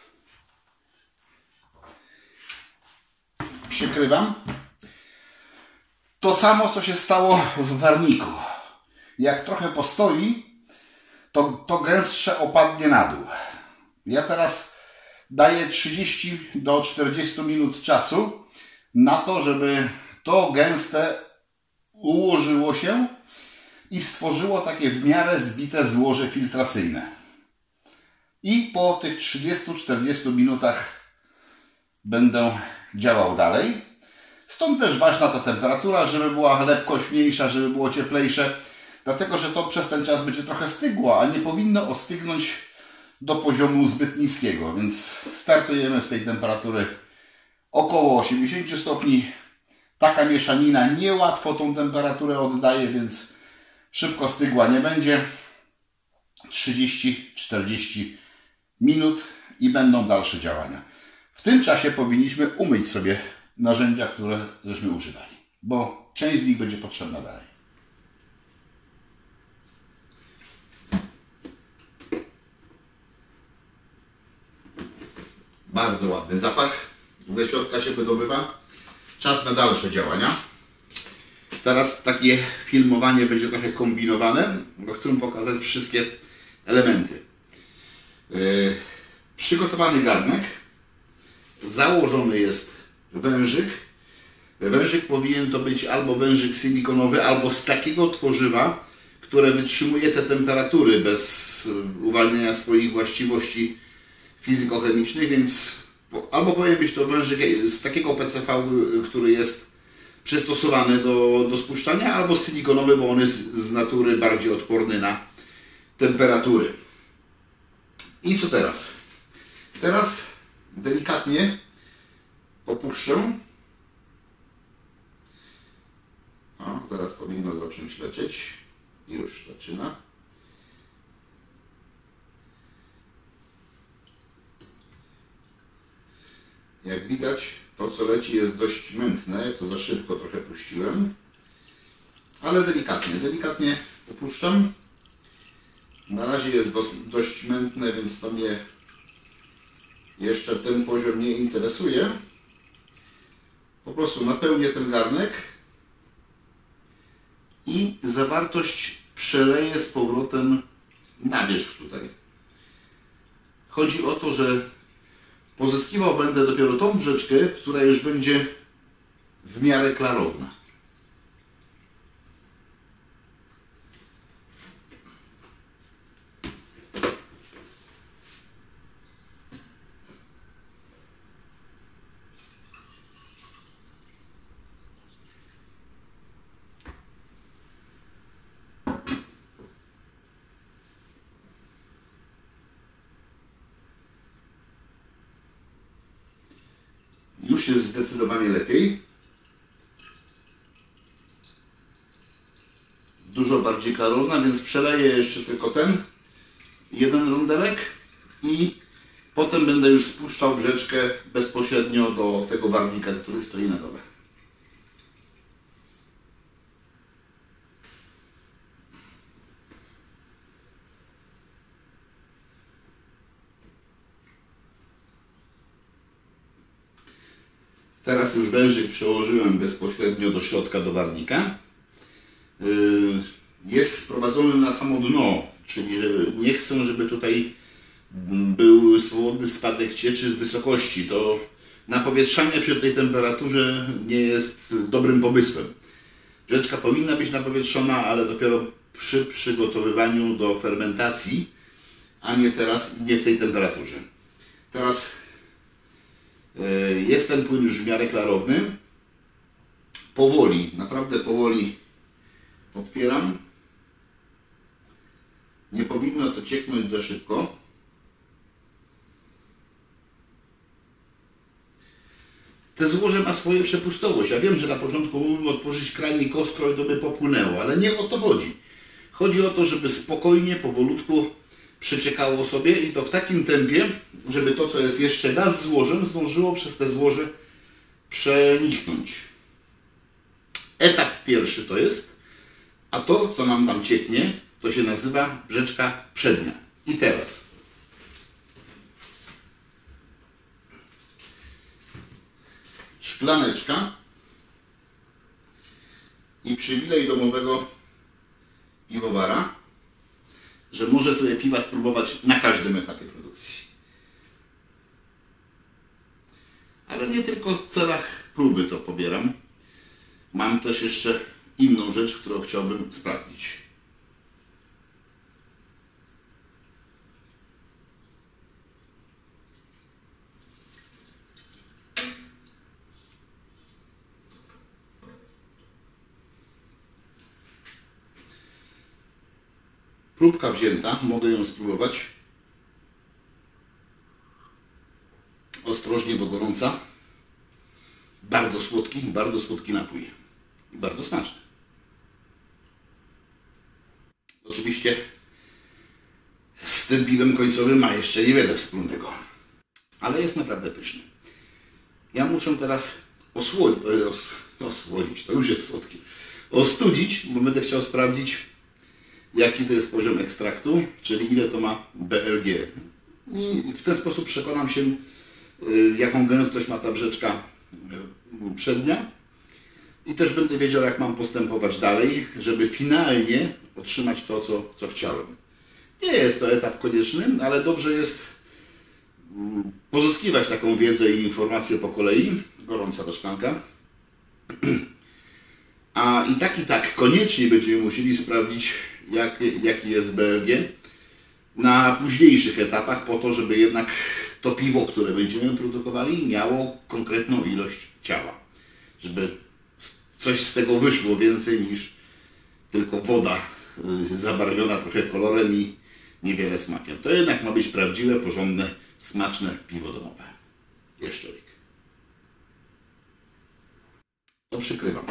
Przykrywam. To samo, co się stało w warniku. Jak trochę postoi, to, to gęstsze opadnie na dół. Ja teraz daję trzydzieści do czterdziestu minut czasu na to, żeby to gęste ułożyło się i stworzyło takie w miarę zbite złoże filtracyjne. I po tych trzydziestu do czterdziestu minutach będę działał dalej. Stąd też ważna ta temperatura, żeby była lekkość mniejsza, żeby było cieplejsze. Dlatego, że to przez ten czas będzie trochę stygło, a nie powinno ostygnąć do poziomu zbyt niskiego. Więc startujemy z tej temperatury około osiemdziesięciu stopni. Taka mieszanina niełatwo tą temperaturę oddaje, więc szybko stygła nie będzie. trzydzieści do czterdziestu minut i będą dalsze działania. W tym czasie powinniśmy umyć sobie narzędzia, które żeśmy używali, bo część z nich będzie potrzebna dalej. Bardzo ładny zapach ze środka się wydobywa. Czas na dalsze działania. Teraz takie filmowanie będzie trochę kombinowane, bo chcę pokazać wszystkie elementy. Yy, przygotowany garnek. Założony jest wężyk. Wężyk powinien to być albo wężyk silikonowy, albo z takiego tworzywa, które wytrzymuje te temperatury bez uwalniania swoich właściwości fizykochemicznych, więc albo powinien być to wężyk z takiego P C V, który jest przystosowany do, do spuszczania, albo silikonowy, bo on jest z natury bardziej odporny na temperatury. I co teraz? Teraz delikatnie popuszczę. O, zaraz powinno zacząć lecieć. Już zaczyna. Jak widać, to co leci jest dość mętne. To za szybko trochę puściłem. Ale delikatnie, delikatnie popuszczam. Na razie jest dość mętne, więc to mnie jeszcze ten poziom nie interesuje. Po prostu napełnię ten garnek i zawartość przeleję z powrotem na wierzch tutaj. Chodzi o to, że pozyskiwał będę dopiero tą brzeczkę, która już będzie w miarę klarowna. Już jest zdecydowanie lepiej. Dużo bardziej klarowna, więc przeleję jeszcze tylko ten jeden rondelek i potem będę już spuszczał brzeczkę bezpośrednio do tego warnika, który stoi na dole. Teraz już wężyk przełożyłem bezpośrednio do środka, do warnika. Jest sprowadzony na samo dno, czyli że nie chcę, żeby tutaj był swobodny spadek cieczy z wysokości. To napowietrzanie przy tej temperaturze nie jest dobrym pomysłem. Brzeczka powinna być napowietrzona, ale dopiero przy przygotowywaniu do fermentacji, a nie teraz, nie w tej temperaturze. Teraz jest ten płyn już w miarę klarowny. Powoli, naprawdę powoli otwieram. Nie powinno to cieknąć za szybko. Te złoże ma swoje przepustowość. Ja wiem, że na początku mógłbym otworzyć krajnik ostro i to by popłynęło, ale nie o to chodzi. Chodzi o to, żeby spokojnie, powolutku przeciekało sobie i to w takim tempie, żeby to, co jest jeszcze nad złożem, zdążyło przez te złoże przeniknąć. Etap pierwszy to jest, a to, co nam tam cieknie, To się nazywa brzeczka przednia. I teraz szklaneczka i przywilej domowego piwowara, że może sobie piwa spróbować na każdym etapie produkcji. Ale nie tylko w celach próby to pobieram. Mam też jeszcze inną rzecz, którą chciałbym sprawdzić. Próbka wzięta, mogę ją spróbować. Ostrożnie, bo gorąca. Bardzo słodki, bardzo słodki napój. I bardzo smaczny. Oczywiście z tym piwem końcowym ma jeszcze niewiele wspólnego. Ale jest naprawdę pyszny. Ja muszę teraz osłodzić, os, osłodzić, to już jest słodkie. Ostudzić, bo będę chciał sprawdzić, jaki to jest poziom ekstraktu, czyli ile to ma B L G. I w ten sposób przekonam się, jaką gęstość ma ta brzeczka przednia. I też będę wiedział, jak mam postępować dalej, żeby finalnie otrzymać to, co, co chciałem. Nie jest to etap konieczny, ale dobrze jest pozyskiwać taką wiedzę i informację po kolei. Gorąca ta szklanka. A i tak, i tak koniecznie będziemy musieli sprawdzić, jak, jaki jest B L G na późniejszych etapach, po to, żeby jednak to piwo, które będziemy produkowali, miało konkretną ilość ciała. Żeby coś z tego wyszło więcej niż tylko woda zabarwiona trochę kolorem i niewiele smakiem. To jednak ma być prawdziwe, porządne, smaczne piwo domowe. Jeszcze łyk. To przykrywam.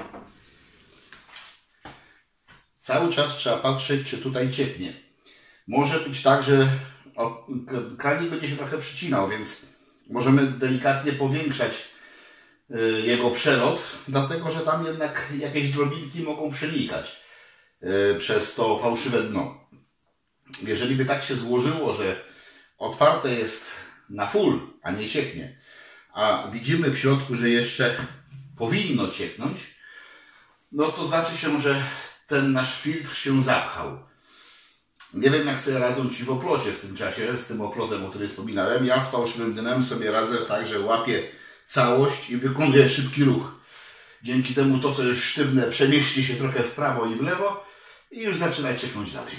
Cały czas trzeba patrzeć, czy tutaj cieknie. Może być tak, że kranik będzie się trochę przycinał, więc możemy delikatnie powiększać jego przelot, dlatego że tam jednak jakieś drobinki mogą przenikać przez to fałszywe dno. Jeżeli by tak się złożyło, że otwarte jest na full, a nie cieknie, a widzimy w środku, że jeszcze powinno cieknąć, no to znaczy się, że ten nasz filtr się zapchał. Nie wiem, jak sobie radzą ci w oplocie w tym czasie, z tym oplotem, o którym wspominałem. Ja z fałszywym dnem sobie radzę tak, że łapię całość i wykonuję szybki ruch. Dzięki temu to, co jest sztywne, przemieści się trochę w prawo i w lewo i już zaczyna cieknąć dalej.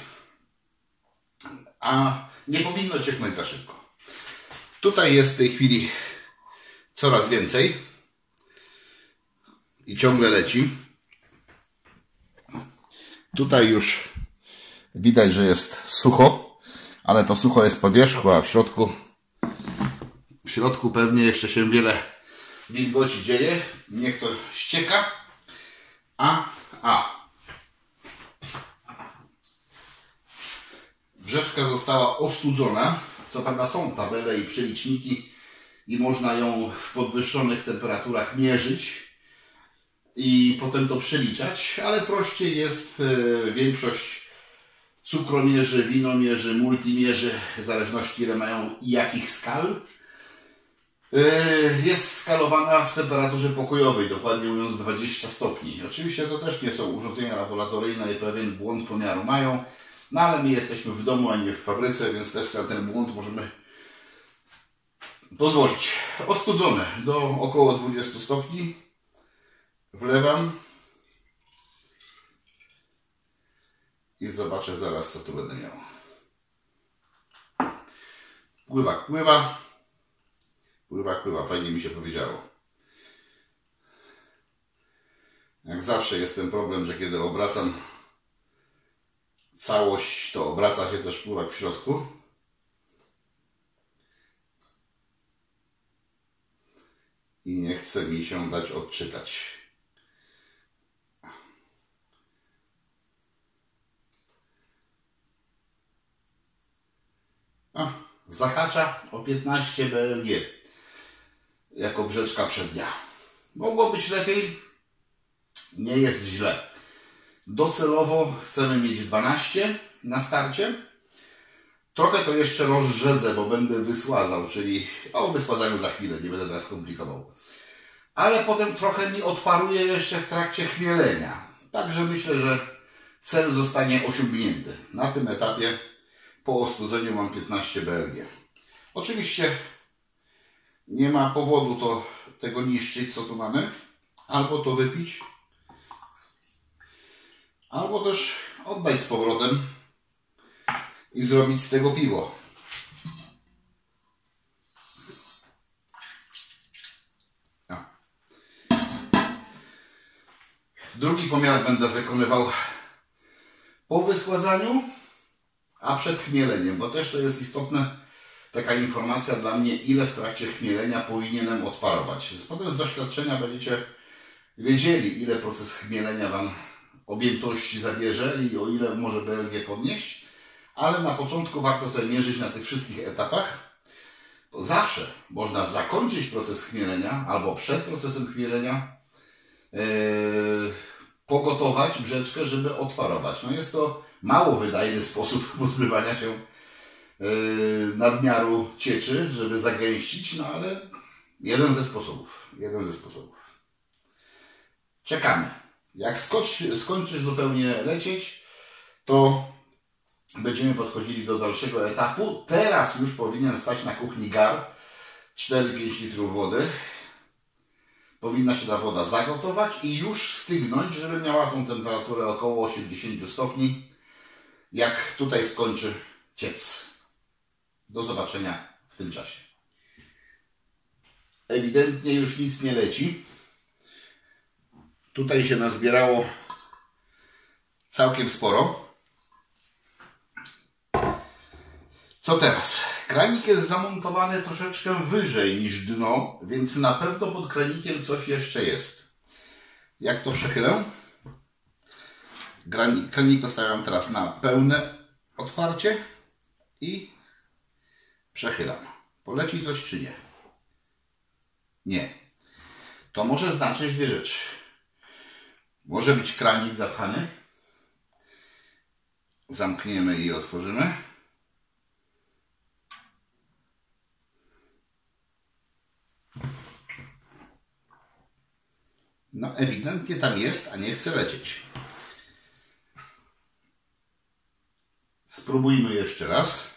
A nie powinno cieknąć za szybko. Tutaj jest w tej chwili coraz więcej i ciągle leci. Tutaj już widać, że jest sucho, ale to sucho jest po wierzchu, a w środku w środku pewnie jeszcze się wiele wilgoci dzieje. Niech to ścieka. A, a. Brzeczka została ostudzona. Co prawda są tabele i przeliczniki i można ją w podwyższonych temperaturach mierzyć i potem to przeliczać, ale prościej jest większość cukromierzy, winomierzy, multimierzy, w zależności ile mają i jakich skal, jest skalowana w temperaturze pokojowej, dokładnie mówiąc dwadzieścia stopni. Oczywiście to też nie są urządzenia laboratoryjne i pewien błąd pomiaru mają, no ale my jesteśmy w domu, a nie w fabryce, więc też na ten błąd możemy pozwolić. Ostudzone do około dwudziestu stopni. Wlewam i zobaczę zaraz, co tu będę miał. Pływa, pływa. Pływa, pływa. Fajnie mi się powiedziało. Jak zawsze jest ten problem, że kiedy obracam całość, to obraca się też pływak w środku. I nie chce mi się dać odczytać. A, zahacza o piętnaście B L G jako brzeczka przednia. Mogło być lepiej, nie jest źle. Docelowo chcemy mieć dwanaście, na starcie. Trochę to jeszcze rozrzedzę, bo będę wysładzał, czyli o wysładzaniu za chwilę, nie będę teraz komplikował. Ale potem trochę mi odparuje jeszcze w trakcie chmielenia. Także myślę, że cel zostanie osiągnięty. Na tym etapie po ostudzeniu mam piętnaście B L G. Oczywiście nie ma powodu to tego niszczyć, co tu mamy. Albo to wypić, albo też oddać z powrotem i zrobić z tego piwo. A. Drugi pomiar będę wykonywał po wysładzaniu, a przed chmieleniem, bo też to jest istotna taka informacja dla mnie, ile w trakcie chmielenia powinienem odparować. Potem z doświadczenia będziecie wiedzieli, ile proces chmielenia Wam objętości zabierze i o ile może B L G podnieść, ale na początku warto sobie mierzyć na tych wszystkich etapach. Bo zawsze można zakończyć proces chmielenia albo przed procesem chmielenia yy, pogotować brzeczkę, żeby odparować. No jest to mało wydajny sposób pozbywania się yy, nadmiaru cieczy, żeby zagęścić, no ale jeden ze sposobów. Jeden ze sposobów. Czekamy. Jak skoczy, skończysz zupełnie lecieć, to będziemy podchodzili do dalszego etapu. Teraz już powinien stać na kuchni gar cztery do pięciu litrów wody. Powinna się ta woda zagotować i już stygnąć, żeby miała tą temperaturę około osiemdziesiąt stopni, jak tutaj skończy ciec. Do zobaczenia w tym czasie. Ewidentnie już nic nie leci. Tutaj się nazbierało całkiem sporo. Co teraz? Kranik jest zamontowany troszeczkę wyżej niż dno, więc na pewno pod kranikiem coś jeszcze jest. Jak to przechylę? Kranik dostawiam teraz na pełne otwarcie i przechylam. Poleci coś czy nie? Nie. To może znaczyć dwie rzeczy. Może być kranik zapchany. Zamkniemy i otworzymy. No ewidentnie tam jest, a nie chce lecieć. Spróbujmy jeszcze raz.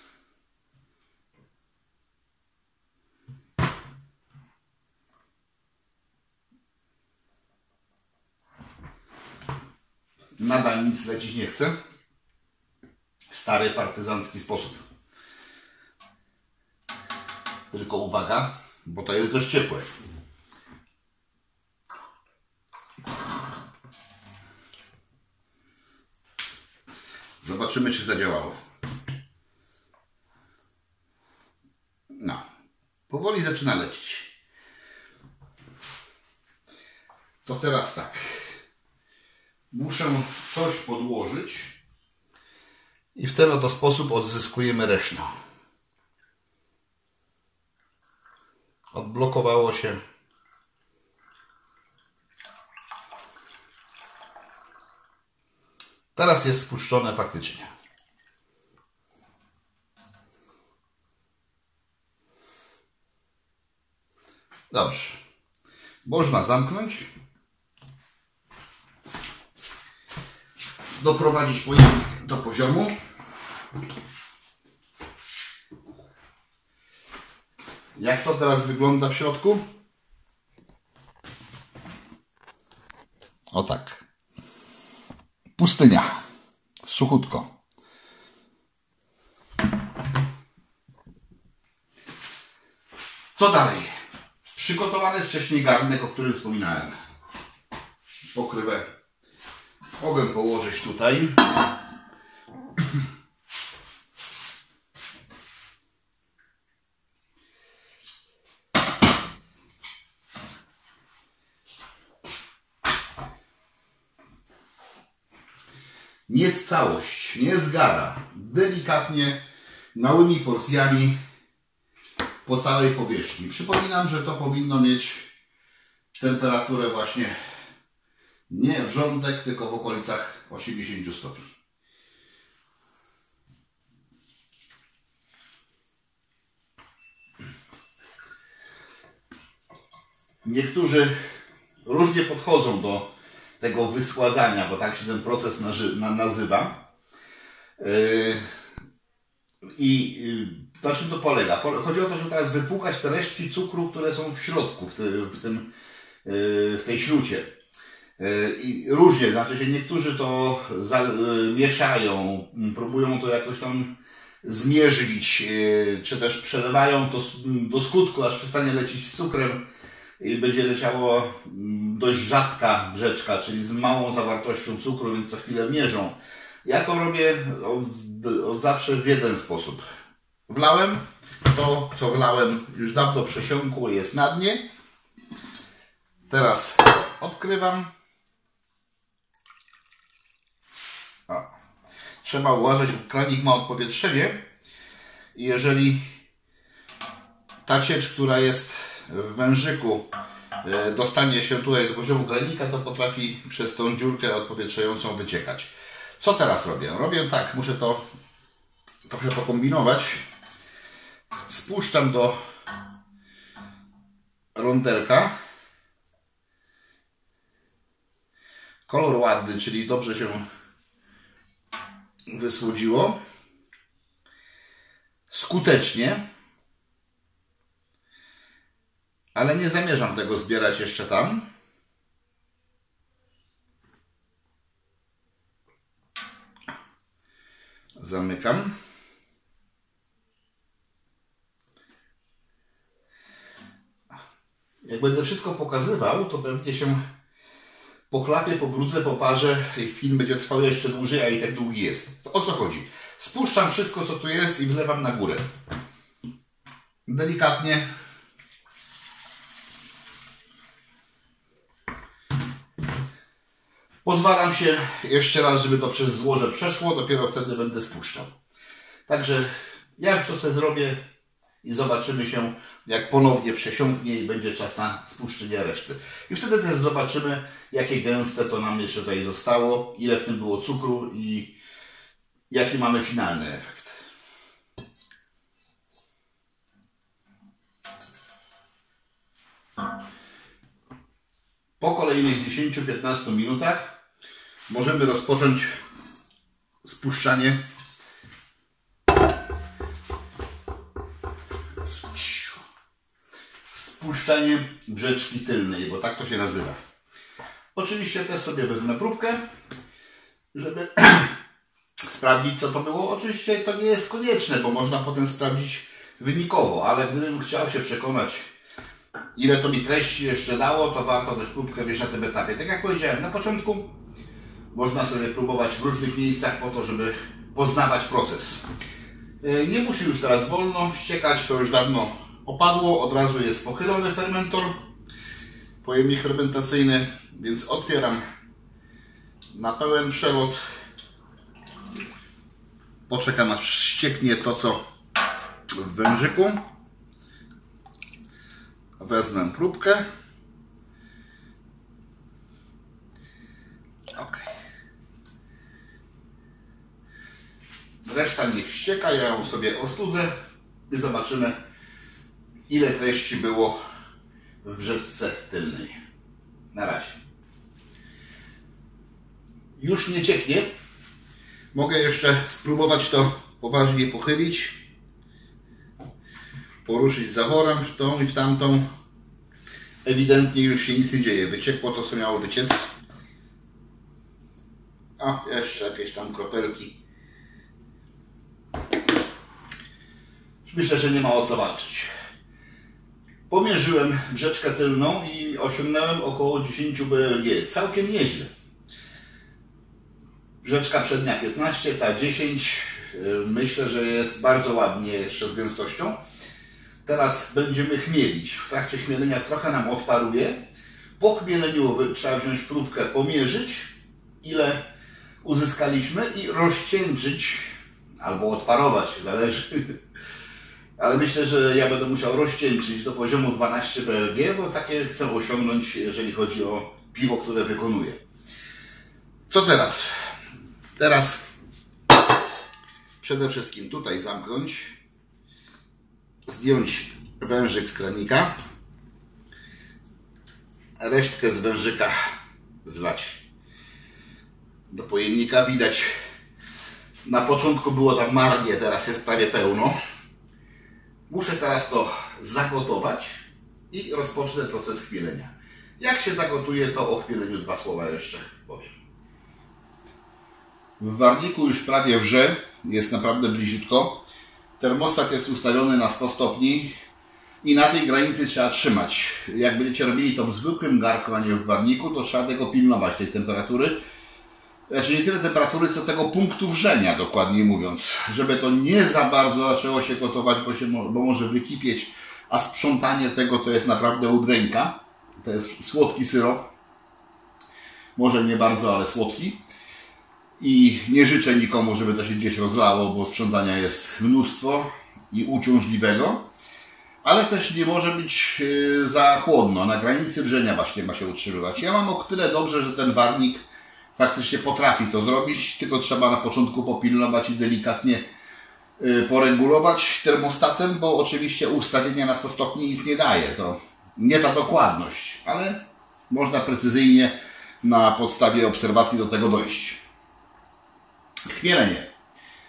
Nadal nic lecieć nie chce. Stary partyzancki sposób. Tylko uwaga, bo to jest dość ciepłe. Zobaczymy, czy zadziałało. No. Powoli zaczyna lecieć. To teraz tak. Muszę coś podłożyć i w ten oto sposób odzyskujemy resztę. Odblokowało się. Teraz jest spuszczone faktycznie. Dobrze. Można zamknąć. Doprowadzić pojemnik do poziomu. Jak to teraz wygląda w środku? O tak. Pustynia. Suchutko. Co dalej? Przygotowany wcześniej garnek, o którym wspominałem. Pokrywę mogę położyć tutaj. Nie w całość, nie zgara. Delikatnie, małymi porcjami po całej powierzchni. Przypominam, że to powinno mieć temperaturę właśnie nie w rządek, tylko w okolicach osiemdziesięciu stopni. Niektórzy różnie podchodzą do tego wysładzania, bo tak się ten proces nazywa. I na czym to polega? Chodzi o to, żeby teraz wypłukać te resztki cukru, które są w środku, w, ty, w, tym, w tej śrucie. I różnie, znaczy się niektórzy to za, mieszają, próbują to jakoś tam zmierzwić, czy też przelewają to do skutku, aż przestanie lecieć z cukrem i będzie leciało dość rzadka brzeczka, czyli z małą zawartością cukru, więc co chwilę mierzą. Ja to robię od, od zawsze w jeden sposób. Wlałem to, co wlałem, już dawno przesiąkło, jest na dnie. Teraz odkrywam. O. Trzeba uważać, bo kranik ma odpowietrzenie i jeżeli ta ciecz, która jest w wężyku, dostanie się tutaj do poziomu kranika, to potrafi przez tą dziurkę odpowietrzającą wyciekać. Co teraz robię? Robię tak, muszę to trochę pokombinować. Spuszczam do rondelka. Kolor ładny, czyli dobrze się wysłodziło. Skutecznie. Ale nie zamierzam tego zbierać jeszcze tam. Zamykam. Jak będę wszystko pokazywał, to pewnie się pochlapię, pobrudzę, poparzę i film będzie trwał jeszcze dłużej, a i tak długi jest. To o co chodzi? Spuszczam wszystko, co tu jest i wlewam na górę. Delikatnie. Pozwalam się jeszcze raz, żeby to przez złoże przeszło, dopiero wtedy będę spuszczał. Także ja już to sobie zrobię i zobaczymy się, jak ponownie przesiąknie i będzie czas na spuszczenie reszty. I wtedy też zobaczymy, jakie gęste to nam jeszcze tutaj zostało, ile w tym było cukru i jaki mamy finalny efekt. Po kolejnych dziesięciu do piętnastu minutach możemy rozpocząć spuszczanie spuszczanie brzeczki tylnej, bo tak to się nazywa. Oczywiście też sobie wezmę próbkę, żeby sprawdzić, co to było. Oczywiście to nie jest konieczne, bo można potem sprawdzić wynikowo, ale gdybym chciał się przekonać, ile to mi treści jeszcze dało, to warto też próbkę wziąć na tym etapie. Tak jak powiedziałem na początku, można sobie próbować w różnych miejscach po to, żeby poznawać proces. Nie musi już teraz wolno ściekać, to już dawno opadło, od razu jest pochylony fermentor, pojemnik fermentacyjny, więc otwieram na pełen przelot. Poczekam, aż ścieknie to, co w wężyku. Wezmę próbkę. Ok. Reszta niech ścieka, ja ją sobie ostudzę i zobaczymy, ile treści było w brzeczce tylnej. Na razie. Już nie cieknie. Mogę jeszcze spróbować to poważnie pochylić. Poruszyć zaworem w tą i w tamtą. Ewidentnie już się nic nie dzieje. Wyciekło to, co miało wyciec. A, jeszcze jakieś tam kropelki. Myślę, że nie ma o co walczyć. Pomierzyłem brzeczkę tylną i osiągnąłem około dziesięć B R G. Całkiem nieźle. Brzeczka przednia piętnaście, ta dziesięć. Myślę, że jest bardzo ładnie jeszcze z gęstością. Teraz będziemy chmielić. W trakcie chmielenia trochę nam odparuje. Po chmieleniu trzeba wziąć próbkę, pomierzyć, ile uzyskaliśmy i rozcieńczyć albo odparować, zależy. Ale myślę, że ja będę musiał rozcieńczyć do poziomu dwanaście B R G, bo takie chcę osiągnąć, jeżeli chodzi o piwo, które wykonuję. Co teraz? Teraz przede wszystkim tutaj zamknąć, zdjąć wężyk z kranika, resztkę z wężyka zlać do pojemnika. Widać, na początku było tam marnie, teraz jest prawie pełno. Muszę teraz to zagotować i rozpocznę proces chmielenia. Jak się zagotuje, to o chmieleniu dwa słowa jeszcze powiem. W warniku już prawie wrze, jest naprawdę bliziutko. Termostat jest ustawiony na sto stopni i na tej granicy trzeba trzymać. Jak będziecie robili to w zwykłym garnku, a nie w warniku, to trzeba tego pilnować, tej temperatury. Znaczy nie tyle temperatury, co tego punktu wrzenia, dokładnie mówiąc. Żeby to nie za bardzo zaczęło się gotować, bo, się, bo może wykipieć, a sprzątanie tego to jest naprawdę udręka. To jest słodki syrop. Może nie bardzo, ale słodki. I nie życzę nikomu, żeby to się gdzieś rozlało, bo sprzątania jest mnóstwo i uciążliwego. Ale też nie może być za chłodno. Na granicy wrzenia właśnie ma się utrzymywać. Ja mam o tyle dobrze, że ten warnik faktycznie potrafi to zrobić, tylko trzeba na początku popilnować i delikatnie poregulować termostatem, bo oczywiście ustawienia na sto stopni nic nie daje. To nie ta dokładność, ale można precyzyjnie na podstawie obserwacji do tego dojść. Chmielenie.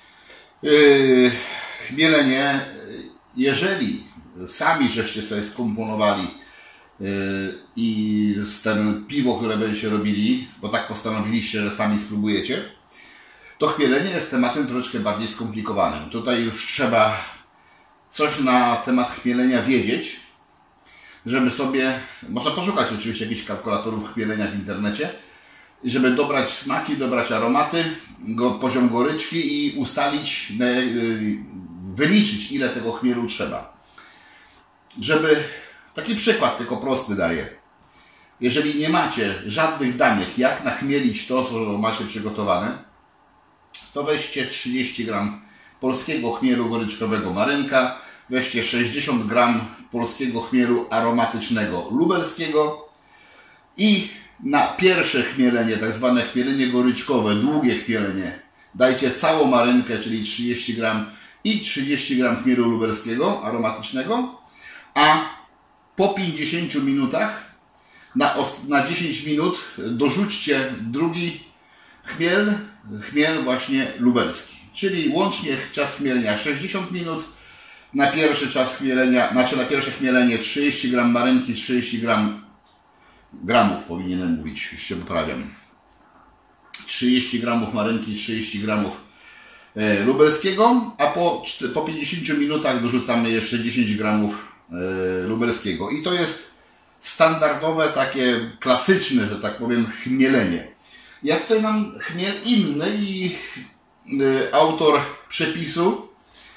Yy, chmielenie, jeżeli sami żeście sobie skomponowali yy, i z ten piwo, które będziecie robili, bo tak postanowiliście, że sami spróbujecie, to chmielenie jest tematem troszeczkę bardziej skomplikowanym. Tutaj już trzeba coś na temat chmielenia wiedzieć, żeby sobie, można poszukać oczywiście jakichś kalkulatorów chmielenia w internecie, żeby dobrać smaki, dobrać aromaty, go, poziom goryczki i ustalić, wyliczyć, ile tego chmielu trzeba. Żeby, taki przykład tylko prosty daję. Jeżeli nie macie żadnych danych, jak nachmielić to, co macie przygotowane, to weźcie trzydzieści gram polskiego chmielu goryczkowego Marynka, weźcie sześćdziesiąt gram polskiego chmielu aromatycznego lubelskiego i na pierwsze chmielenie, tak zwane chmielenie goryczkowe, długie chmielenie, dajcie całą marynkę, czyli trzydzieści gram i trzydzieści gram chmielu lubelskiego aromatycznego, a po pięćdziesięciu minutach na, na dziesięć minut dorzućcie drugi chmiel, chmiel właśnie lubelski. Czyli łącznie czas chmielenia sześćdziesiąt minut, na pierwszy czas chmielenia, znaczy na pierwsze chmielenie trzydzieści gram marynki, trzydzieści gram gramów powinienem mówić, już się poprawiam. trzydzieści gramów marynki, trzydzieści gramów e, lubelskiego, a po, po pięćdziesięciu minutach dorzucamy jeszcze dziesięć gramów e, lubelskiego. I to jest standardowe, takie klasyczne, że tak powiem, chmielenie. Ja tutaj mam chmiel inny i e, autor przepisu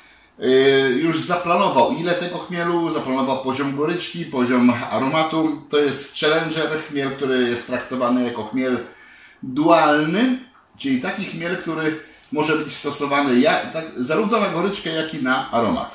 już zaplanował, ile tego chmielu, zaplanował poziom goryczki, poziom aromatu. To jest Challenger, chmiel, który jest traktowany jako chmiel dualny, czyli taki chmiel, który może być stosowany jak, tak, zarówno na goryczkę, jak i na aromat.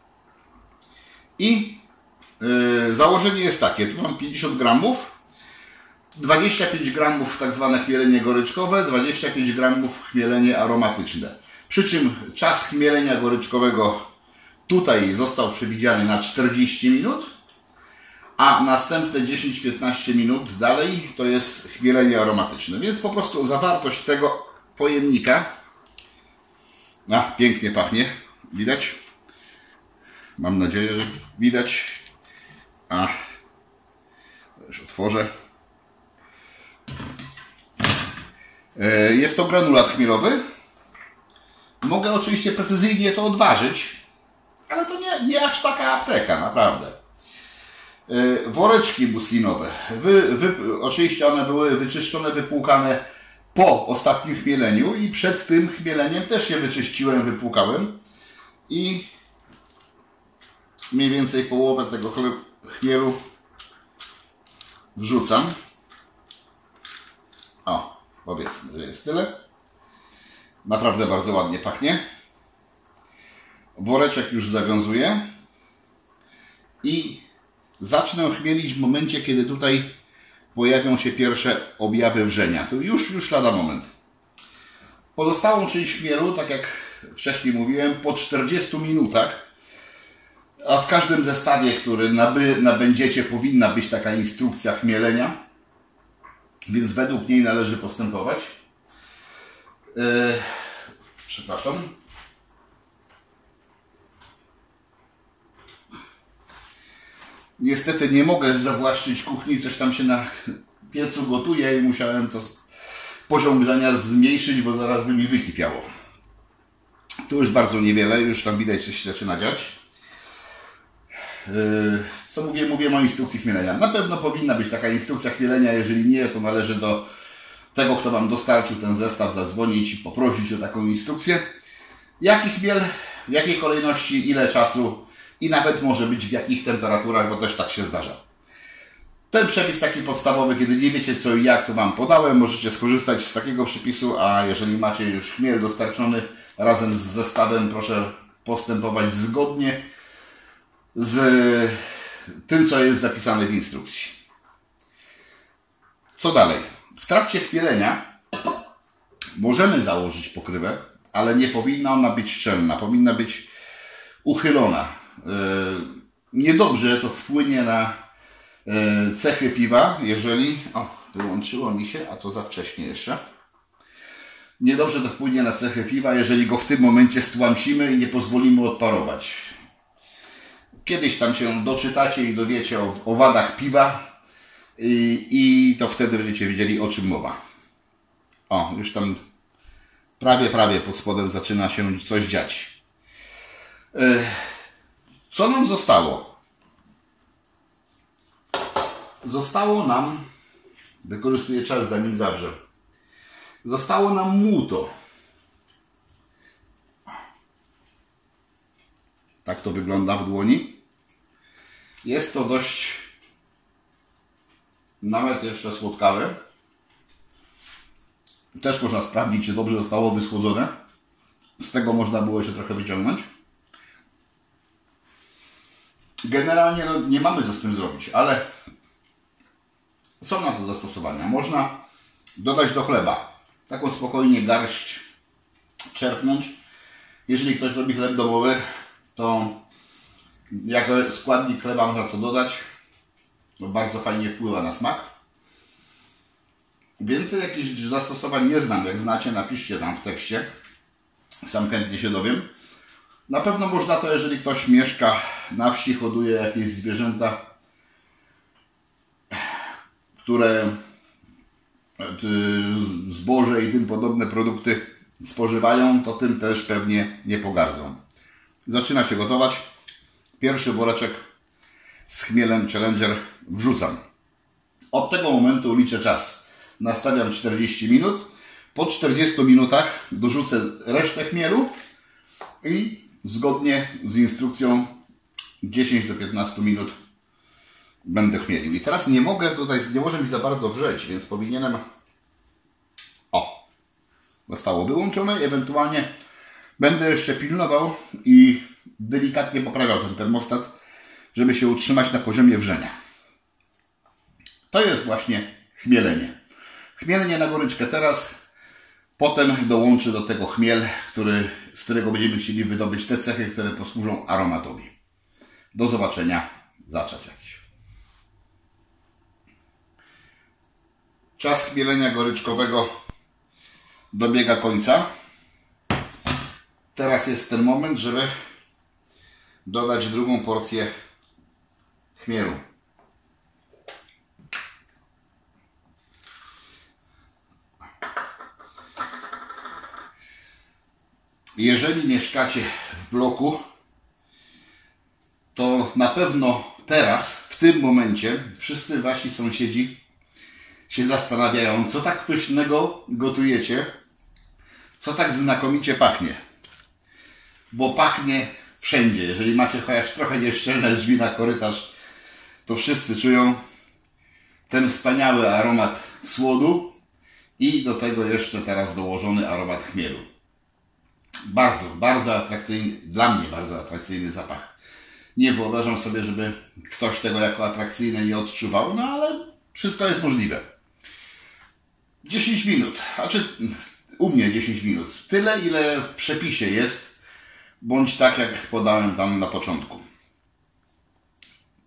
I yy, założenie jest takie, tu mam pięćdziesiąt gramów, dwadzieścia pięć gramów tak zwane chmielenie goryczkowe, dwadzieścia pięć gramów chmielenie aromatyczne. Przy czym czas chmielenia goryczkowego tutaj został przewidziany na czterdzieści minut, a następne dziesięć do piętnastu minut dalej to jest chmielenie aromatyczne. Więc po prostu zawartość tego pojemnika, a pięknie pachnie, widać? Mam nadzieję, że widać. A, już otworzę. Jest to granulat chmielowy. Mogę oczywiście precyzyjnie to odważyć, ale to nie, nie aż taka apteka, naprawdę. Yy, woreczki muslinowe. Wy, wy, oczywiście one były wyczyszczone, wypłukane po ostatnim chmieleniu i przed tym chmieleniem też je wyczyściłem, wypłukałem. I mniej więcej połowę tego chmielu wrzucam. O, powiedzmy, że jest tyle. Naprawdę bardzo ładnie pachnie. Woreczek już zawiązuję. I zacznę chmielić w momencie, kiedy tutaj pojawią się pierwsze objawy wrzenia. To już, już lada moment. Pozostałą część chmielu, tak jak wcześniej mówiłem, po czterdziestu minutach A w każdym zestawie, który naby, nabędziecie, powinna być taka instrukcja chmielenia, więc według niej należy postępować. Yy, przepraszam. Niestety nie mogę zawłaszczyć kuchni, coś tam się na piecu gotuje i musiałem to poziom grzania zmniejszyć, bo zaraz by mi wykipiało. Tu już bardzo niewiele, już tam widać, coś się zaczyna dziać. Co mówię? Mówię o instrukcji chmielenia. Na pewno powinna być taka instrukcja chmielenia, jeżeli nie, to należy do tego, kto Wam dostarczył ten zestaw, zadzwonić i poprosić o taką instrukcję. Jaki chmiel, w jakiej kolejności, ile czasu i nawet może być w jakich temperaturach, bo też tak się zdarza. Ten przepis taki podstawowy, kiedy nie wiecie co i jak, to Wam podałem, możecie skorzystać z takiego przepisu, a jeżeli macie już chmiel dostarczony razem z zestawem, proszę postępować zgodnie z tym, co jest zapisane w instrukcji. Co dalej? W trakcie chmielenia możemy założyć pokrywę, ale nie powinna ona być szczelna, powinna być uchylona. Niedobrze to wpłynie na cechy piwa, jeżeli... O, wyłączyło mi się, a to za wcześnie jeszcze. Niedobrze to wpłynie na cechy piwa, jeżeli go w tym momencie stłamsimy i nie pozwolimy odparować. Kiedyś tam się doczytacie i dowiecie o, o wadach piwa i, i to wtedy będziecie wiedzieli, o czym mowa. O, już tam prawie, prawie pod spodem zaczyna się coś dziać. Co nam zostało? Zostało nam, wykorzystuję czas zanim zawrze, zostało nam młuto. Tak to wygląda w dłoni. Jest to dość nawet jeszcze słodkawe. Też można sprawdzić, czy dobrze zostało wyschłodzone. Z tego można było się trochę wyciągnąć. Generalnie no, nie mamy co z tym zrobić, ale są na to zastosowania. Można dodać do chleba. Taką spokojnie garść czerpnąć. Jeżeli ktoś robi chleb domowy, to jako składnik chleba można to dodać. To bardzo fajnie wpływa na smak. Więcej jakichś zastosowań nie znam. Jak znacie, napiszcie tam w tekście. Sam chętnie się dowiem. Na pewno można to, jeżeli ktoś mieszka na wsi, hoduje jakieś zwierzęta, które zboże i tym podobne produkty spożywają, to tym też pewnie nie pogardzą. Zaczyna się gotować. Pierwszy woreczek z chmielem Challenger wrzucam. Od tego momentu liczę czas. Nastawiam czterdzieści minut. Po czterdziestu minutach dorzucę resztę chmielu i zgodnie z instrukcją dziesięć do piętnastu minut będę chmielił. I teraz nie mogę tutaj, nie może mi za bardzo wrzeć, więc powinienem... O! Zostało wyłączone i ewentualnie będę jeszcze pilnował i delikatnie poprawiał ten termostat, żeby się utrzymać na poziomie wrzenia. To jest właśnie chmielenie. Chmielenie na goryczkę teraz, potem dołączę do tego chmiel, który, z którego będziemy chcieli wydobyć te cechy, które posłużą aromatowi. Do zobaczenia za czas jakiś. Czas chmielenia goryczkowego dobiega końca. Teraz jest ten moment, żeby dodać drugą porcję chmielu. Jeżeli mieszkacie w bloku, to na pewno teraz, w tym momencie, wszyscy wasi sąsiedzi się zastanawiają, co tak pysznego gotujecie, co tak znakomicie pachnie. Bo pachnie wszędzie. Jeżeli macie chociaż trochę nieszczelne drzwi na korytarz, to wszyscy czują ten wspaniały aromat słodu i do tego jeszcze teraz dołożony aromat chmielu. Bardzo, bardzo atrakcyjny, dla mnie bardzo atrakcyjny zapach. Nie wyobrażam sobie, żeby ktoś tego jako atrakcyjne nie odczuwał, no ale wszystko jest możliwe. dziesięć minut, a czy u mnie dziesięć minut. Tyle, ile w przepisie jest, bądź tak jak podałem tam na początku.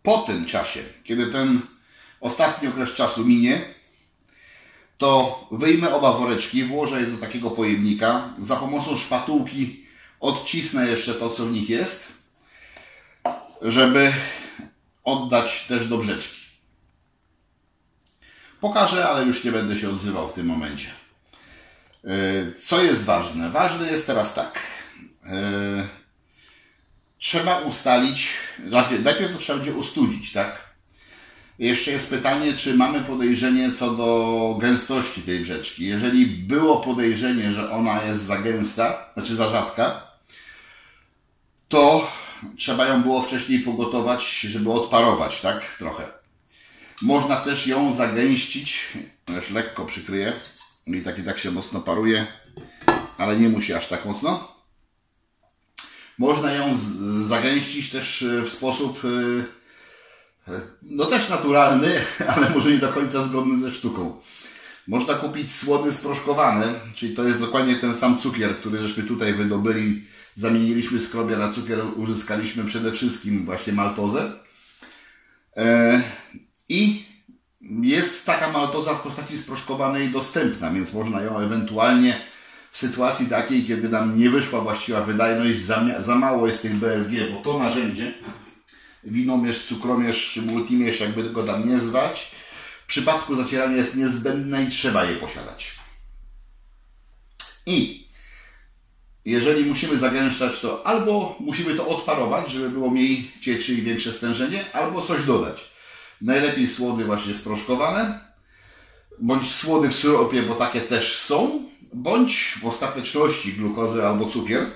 Po tym czasie, kiedy ten ostatni okres czasu minie, to wyjmę oba woreczki, włożę je do takiego pojemnika, za pomocą szpatułki odcisnę jeszcze to, co w nich jest, żeby oddać też do brzeczki. Pokażę, ale już nie będę się odzywał w tym momencie. Co jest ważne? Ważne jest teraz tak. Trzeba ustalić, najpierw to trzeba będzie ostudzić, tak? Jeszcze jest pytanie, czy mamy podejrzenie co do gęstości tej brzeczki. Jeżeli było podejrzenie, że ona jest za gęsta, znaczy za rzadka, to trzeba ją było wcześniej pogotować, żeby odparować, tak? Trochę. Można też ją zagęścić, już lekko przykryję, i tak i tak się mocno paruje, ale nie musi aż tak mocno. Można ją zagęścić też w sposób no też naturalny, ale może nie do końca zgodny ze sztuką. Można kupić słody sproszkowane, czyli to jest dokładnie ten sam cukier, który żeśmy tutaj wydobyli, zamieniliśmy skrobia na cukier, uzyskaliśmy przede wszystkim właśnie maltozę. I jest taka maltoza w postaci sproszkowanej dostępna, więc można ją ewentualnie w sytuacji takiej, kiedy nam nie wyszła właściwa wydajność, za, za mało jest tych B L G, bo to narzędzie, winomierz, cukromierz czy multimierz, jakby go tam nie zwać, w przypadku zacierania jest niezbędne i trzeba je posiadać. I jeżeli musimy zagęszczać, to albo musimy to odparować, żeby było mniej cieczy i większe stężenie, albo coś dodać. Najlepiej słody właśnie sproszkowane, bądź słody w syropie, bo takie też są, bądź w ostateczności glukozę albo cukier.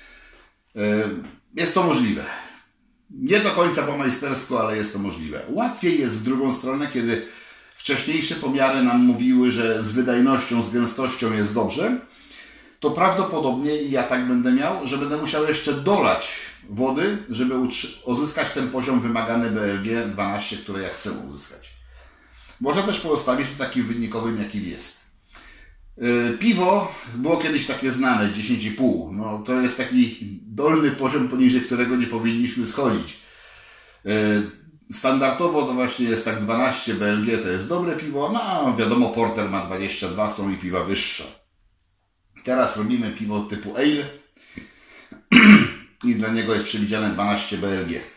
Jest to możliwe. Nie do końca po majstersku, ale jest to możliwe. Łatwiej jest w drugą stronę, kiedy wcześniejsze pomiary nam mówiły, że z wydajnością, z gęstością jest dobrze, to prawdopodobnie i ja tak będę miał, że będę musiał jeszcze dolać wody, żeby uzyskać ten poziom wymagany B L G dwanaście, który ja chcę uzyskać. Można też pozostawić w takim wynikowym, jakim jest. Piwo było kiedyś takie znane, dziesięć i pół. No, to jest taki dolny poziom, poniżej którego nie powinniśmy schodzić. Standardowo to właśnie jest tak dwanaście B L G, to jest dobre piwo, no a wiadomo, porter ma dwadzieścia dwa, są i piwa wyższe. Teraz robimy piwo typu ale i dla niego jest przewidziane dwanaście B L G.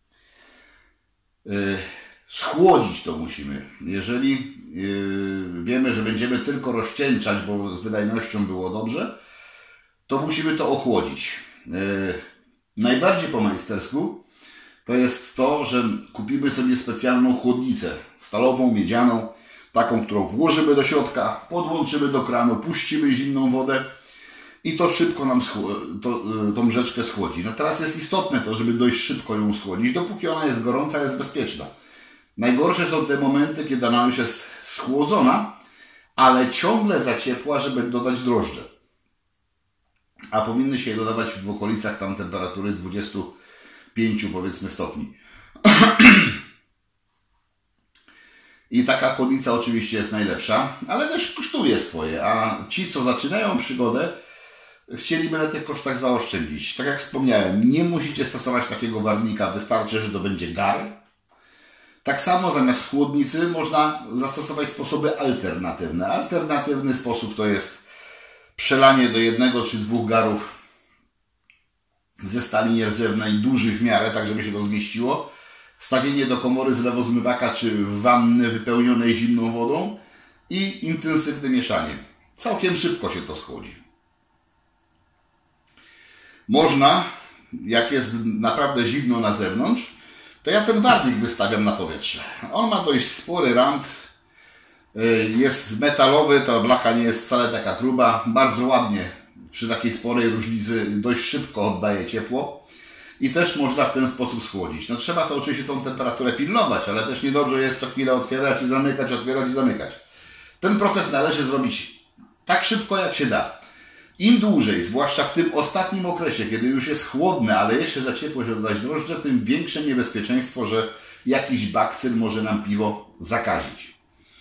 Schłodzić to musimy. Jeżeli wiemy, że będziemy tylko rozcieńczać, bo z wydajnością było dobrze, to musimy to ochłodzić. Najbardziej po majstersku to jest to, że kupimy sobie specjalną chłodnicę, stalową, miedzianą, taką, którą włożymy do środka, podłączymy do kranu, puścimy zimną wodę i to szybko nam to, tą rzeczkę schłodzi. No teraz jest istotne to, żeby dość szybko ją schłodzić, dopóki ona jest gorąca, jest bezpieczna. Najgorsze są te momenty, kiedy ona już jest schłodzona, ale ciągle za ciepła, żeby dodać drożdże. A powinny się je dodawać w okolicach tam temperatury dwudziestu pięciu powiedzmy stopni. I taka chłodnica oczywiście jest najlepsza, ale też kosztuje swoje, a ci, co zaczynają przygodę, chcieliby na tych kosztach zaoszczędzić. Tak jak wspomniałem, nie musicie stosować takiego warnika, wystarczy, że to będzie gar. Tak samo zamiast chłodnicy można zastosować sposoby alternatywne. Alternatywny sposób to jest przelanie do jednego czy dwóch garów ze stali nierdzewnej, dużych w miarę, tak żeby się to zmieściło. Wstawienie do komory zlewozmywaka czy wanny wypełnionej zimną wodą i intensywne mieszanie. Całkiem szybko się to schłodzi. Można, jak jest naprawdę zimno na zewnątrz, to ja ten warnik wystawiam na powietrze. On ma dość spory rand, jest metalowy, ta blacha nie jest wcale taka gruba, bardzo ładnie przy takiej sporej różnicy dość szybko oddaje ciepło i też można w ten sposób schłodzić. No trzeba to oczywiście tą temperaturę pilnować, ale też niedobrze jest co chwilę otwierać i zamykać, otwierać i zamykać. Ten proces należy zrobić tak szybko jak się da. Im dłużej, zwłaszcza w tym ostatnim okresie, kiedy już jest chłodne, ale jeszcze za ciepło się dodać drożdże, tym większe niebezpieczeństwo, że jakiś bakcyl może nam piwo zakazić.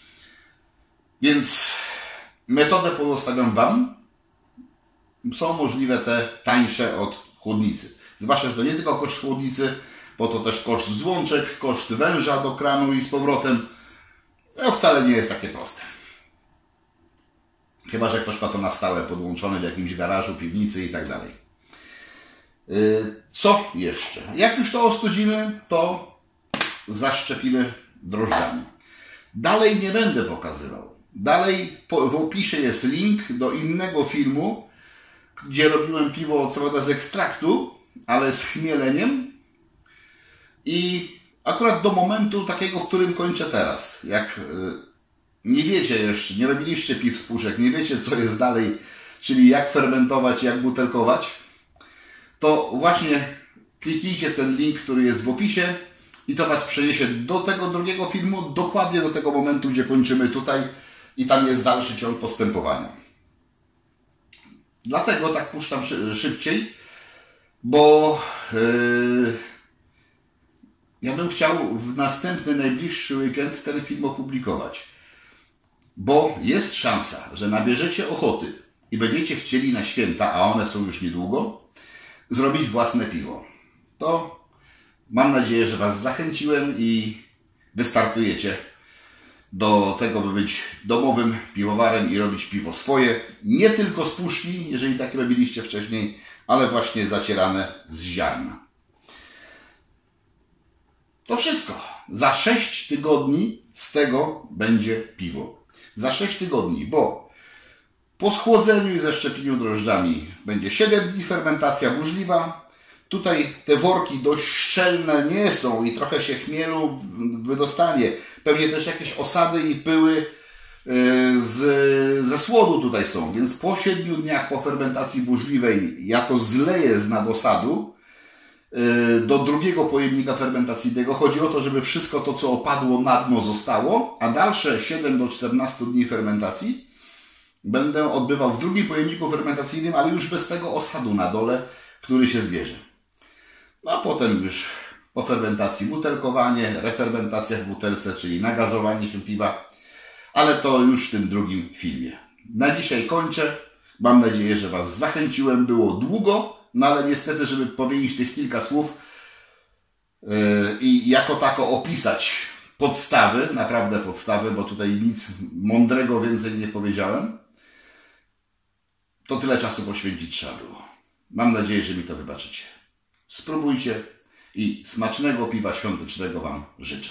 Więc metodę pozostawiam Wam. Są możliwe te tańsze od chłodnicy. Zwłaszcza, że to nie tylko koszt chłodnicy, Po to też koszt złączek, koszt węża do kranu i z powrotem. No wcale nie jest takie proste. Chyba że ktoś ma to na stałe podłączone w jakimś garażu, piwnicy i tak dalej. Co jeszcze? Jak już to ostudzimy, to zaszczepimy drożdżami. Dalej nie będę pokazywał. Dalej w opisie jest link do innego filmu, gdzie robiłem piwo co prawda z ekstraktu, ale z chmieleniem. I akurat do momentu takiego, w którym kończę teraz. Jak nie wiecie jeszcze, nie robiliście piw z puszek, nie wiecie co jest dalej, czyli jak fermentować, jak butelkować, to właśnie kliknijcie w ten link, który jest w opisie i to Was przeniesie do tego drugiego filmu, dokładnie do tego momentu, gdzie kończymy tutaj i tam jest dalszy ciąg postępowania. Dlatego tak puszczam szybciej, bo yy, ja bym chciał w następny, najbliższy weekend ten film opublikować. Bo jest szansa, że nabierzecie ochoty i będziecie chcieli na święta, a one są już niedługo, zrobić własne piwo. To mam nadzieję, że Was zachęciłem i wystartujecie do tego, by być domowym piwowarem i robić piwo swoje. Nie tylko z puszki, jeżeli tak robiliście wcześniej, ale właśnie zacierane z ziarna. To wszystko. Za sześć tygodni z tego będzie piwo. Za sześć tygodni, bo po schłodzeniu i zeszczepieniu drożdżami będzie siedem dni fermentacja burzliwa. Tutaj te worki dość szczelne nie są i trochę się chmielu wydostanie. Pewnie też jakieś osady i pyły z, ze słodu tutaj są. Więc po siedmiu dniach po fermentacji burzliwej ja to zleję z nadosadu do drugiego pojemnika fermentacyjnego. Chodzi o to, żeby wszystko to, co opadło na dno, zostało, a dalsze siedem do czternastu dni fermentacji będę odbywał w drugim pojemniku fermentacyjnym, ale już bez tego osadu na dole, który się zbierze. No a potem już po fermentacji butelkowanie, refermentacja w butelce, czyli nagazowanie się piwa, ale to już w tym drugim filmie. Na dzisiaj kończę. Mam nadzieję, że Was zachęciłem. Było długo, no ale niestety, żeby powiedzieć tych kilka słów yy, i jako tako opisać podstawy, naprawdę podstawy, bo tutaj nic mądrego więcej nie powiedziałem, to tyle czasu poświęcić trzeba było. Mam nadzieję, że mi to wybaczycie. Spróbujcie i smacznego piwa świątecznego Wam życzę.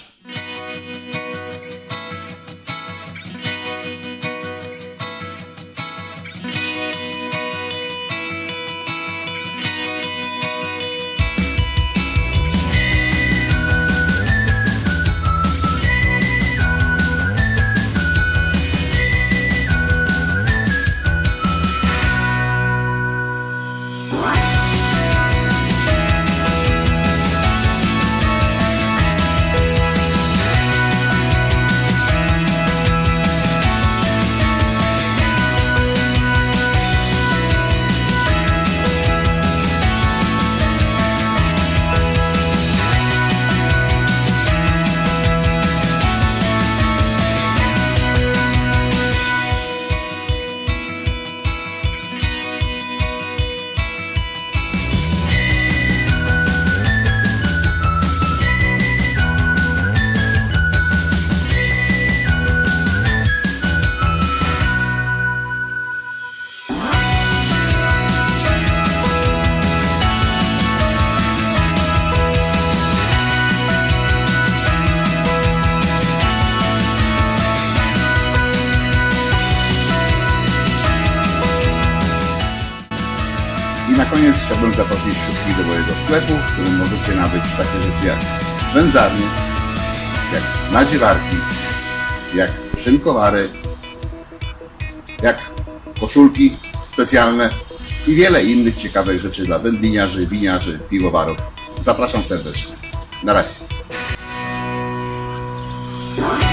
I na koniec chciałbym zaprosić wszystkich do mojego sklepu, w którym możecie nabyć takie rzeczy jak wędzarnie, jak nadziewarki, jak szynkowary, jak koszulki specjalne i wiele innych ciekawych rzeczy dla wędliniarzy, winiarzy, piwowarów. Zapraszam serdecznie. Na razie.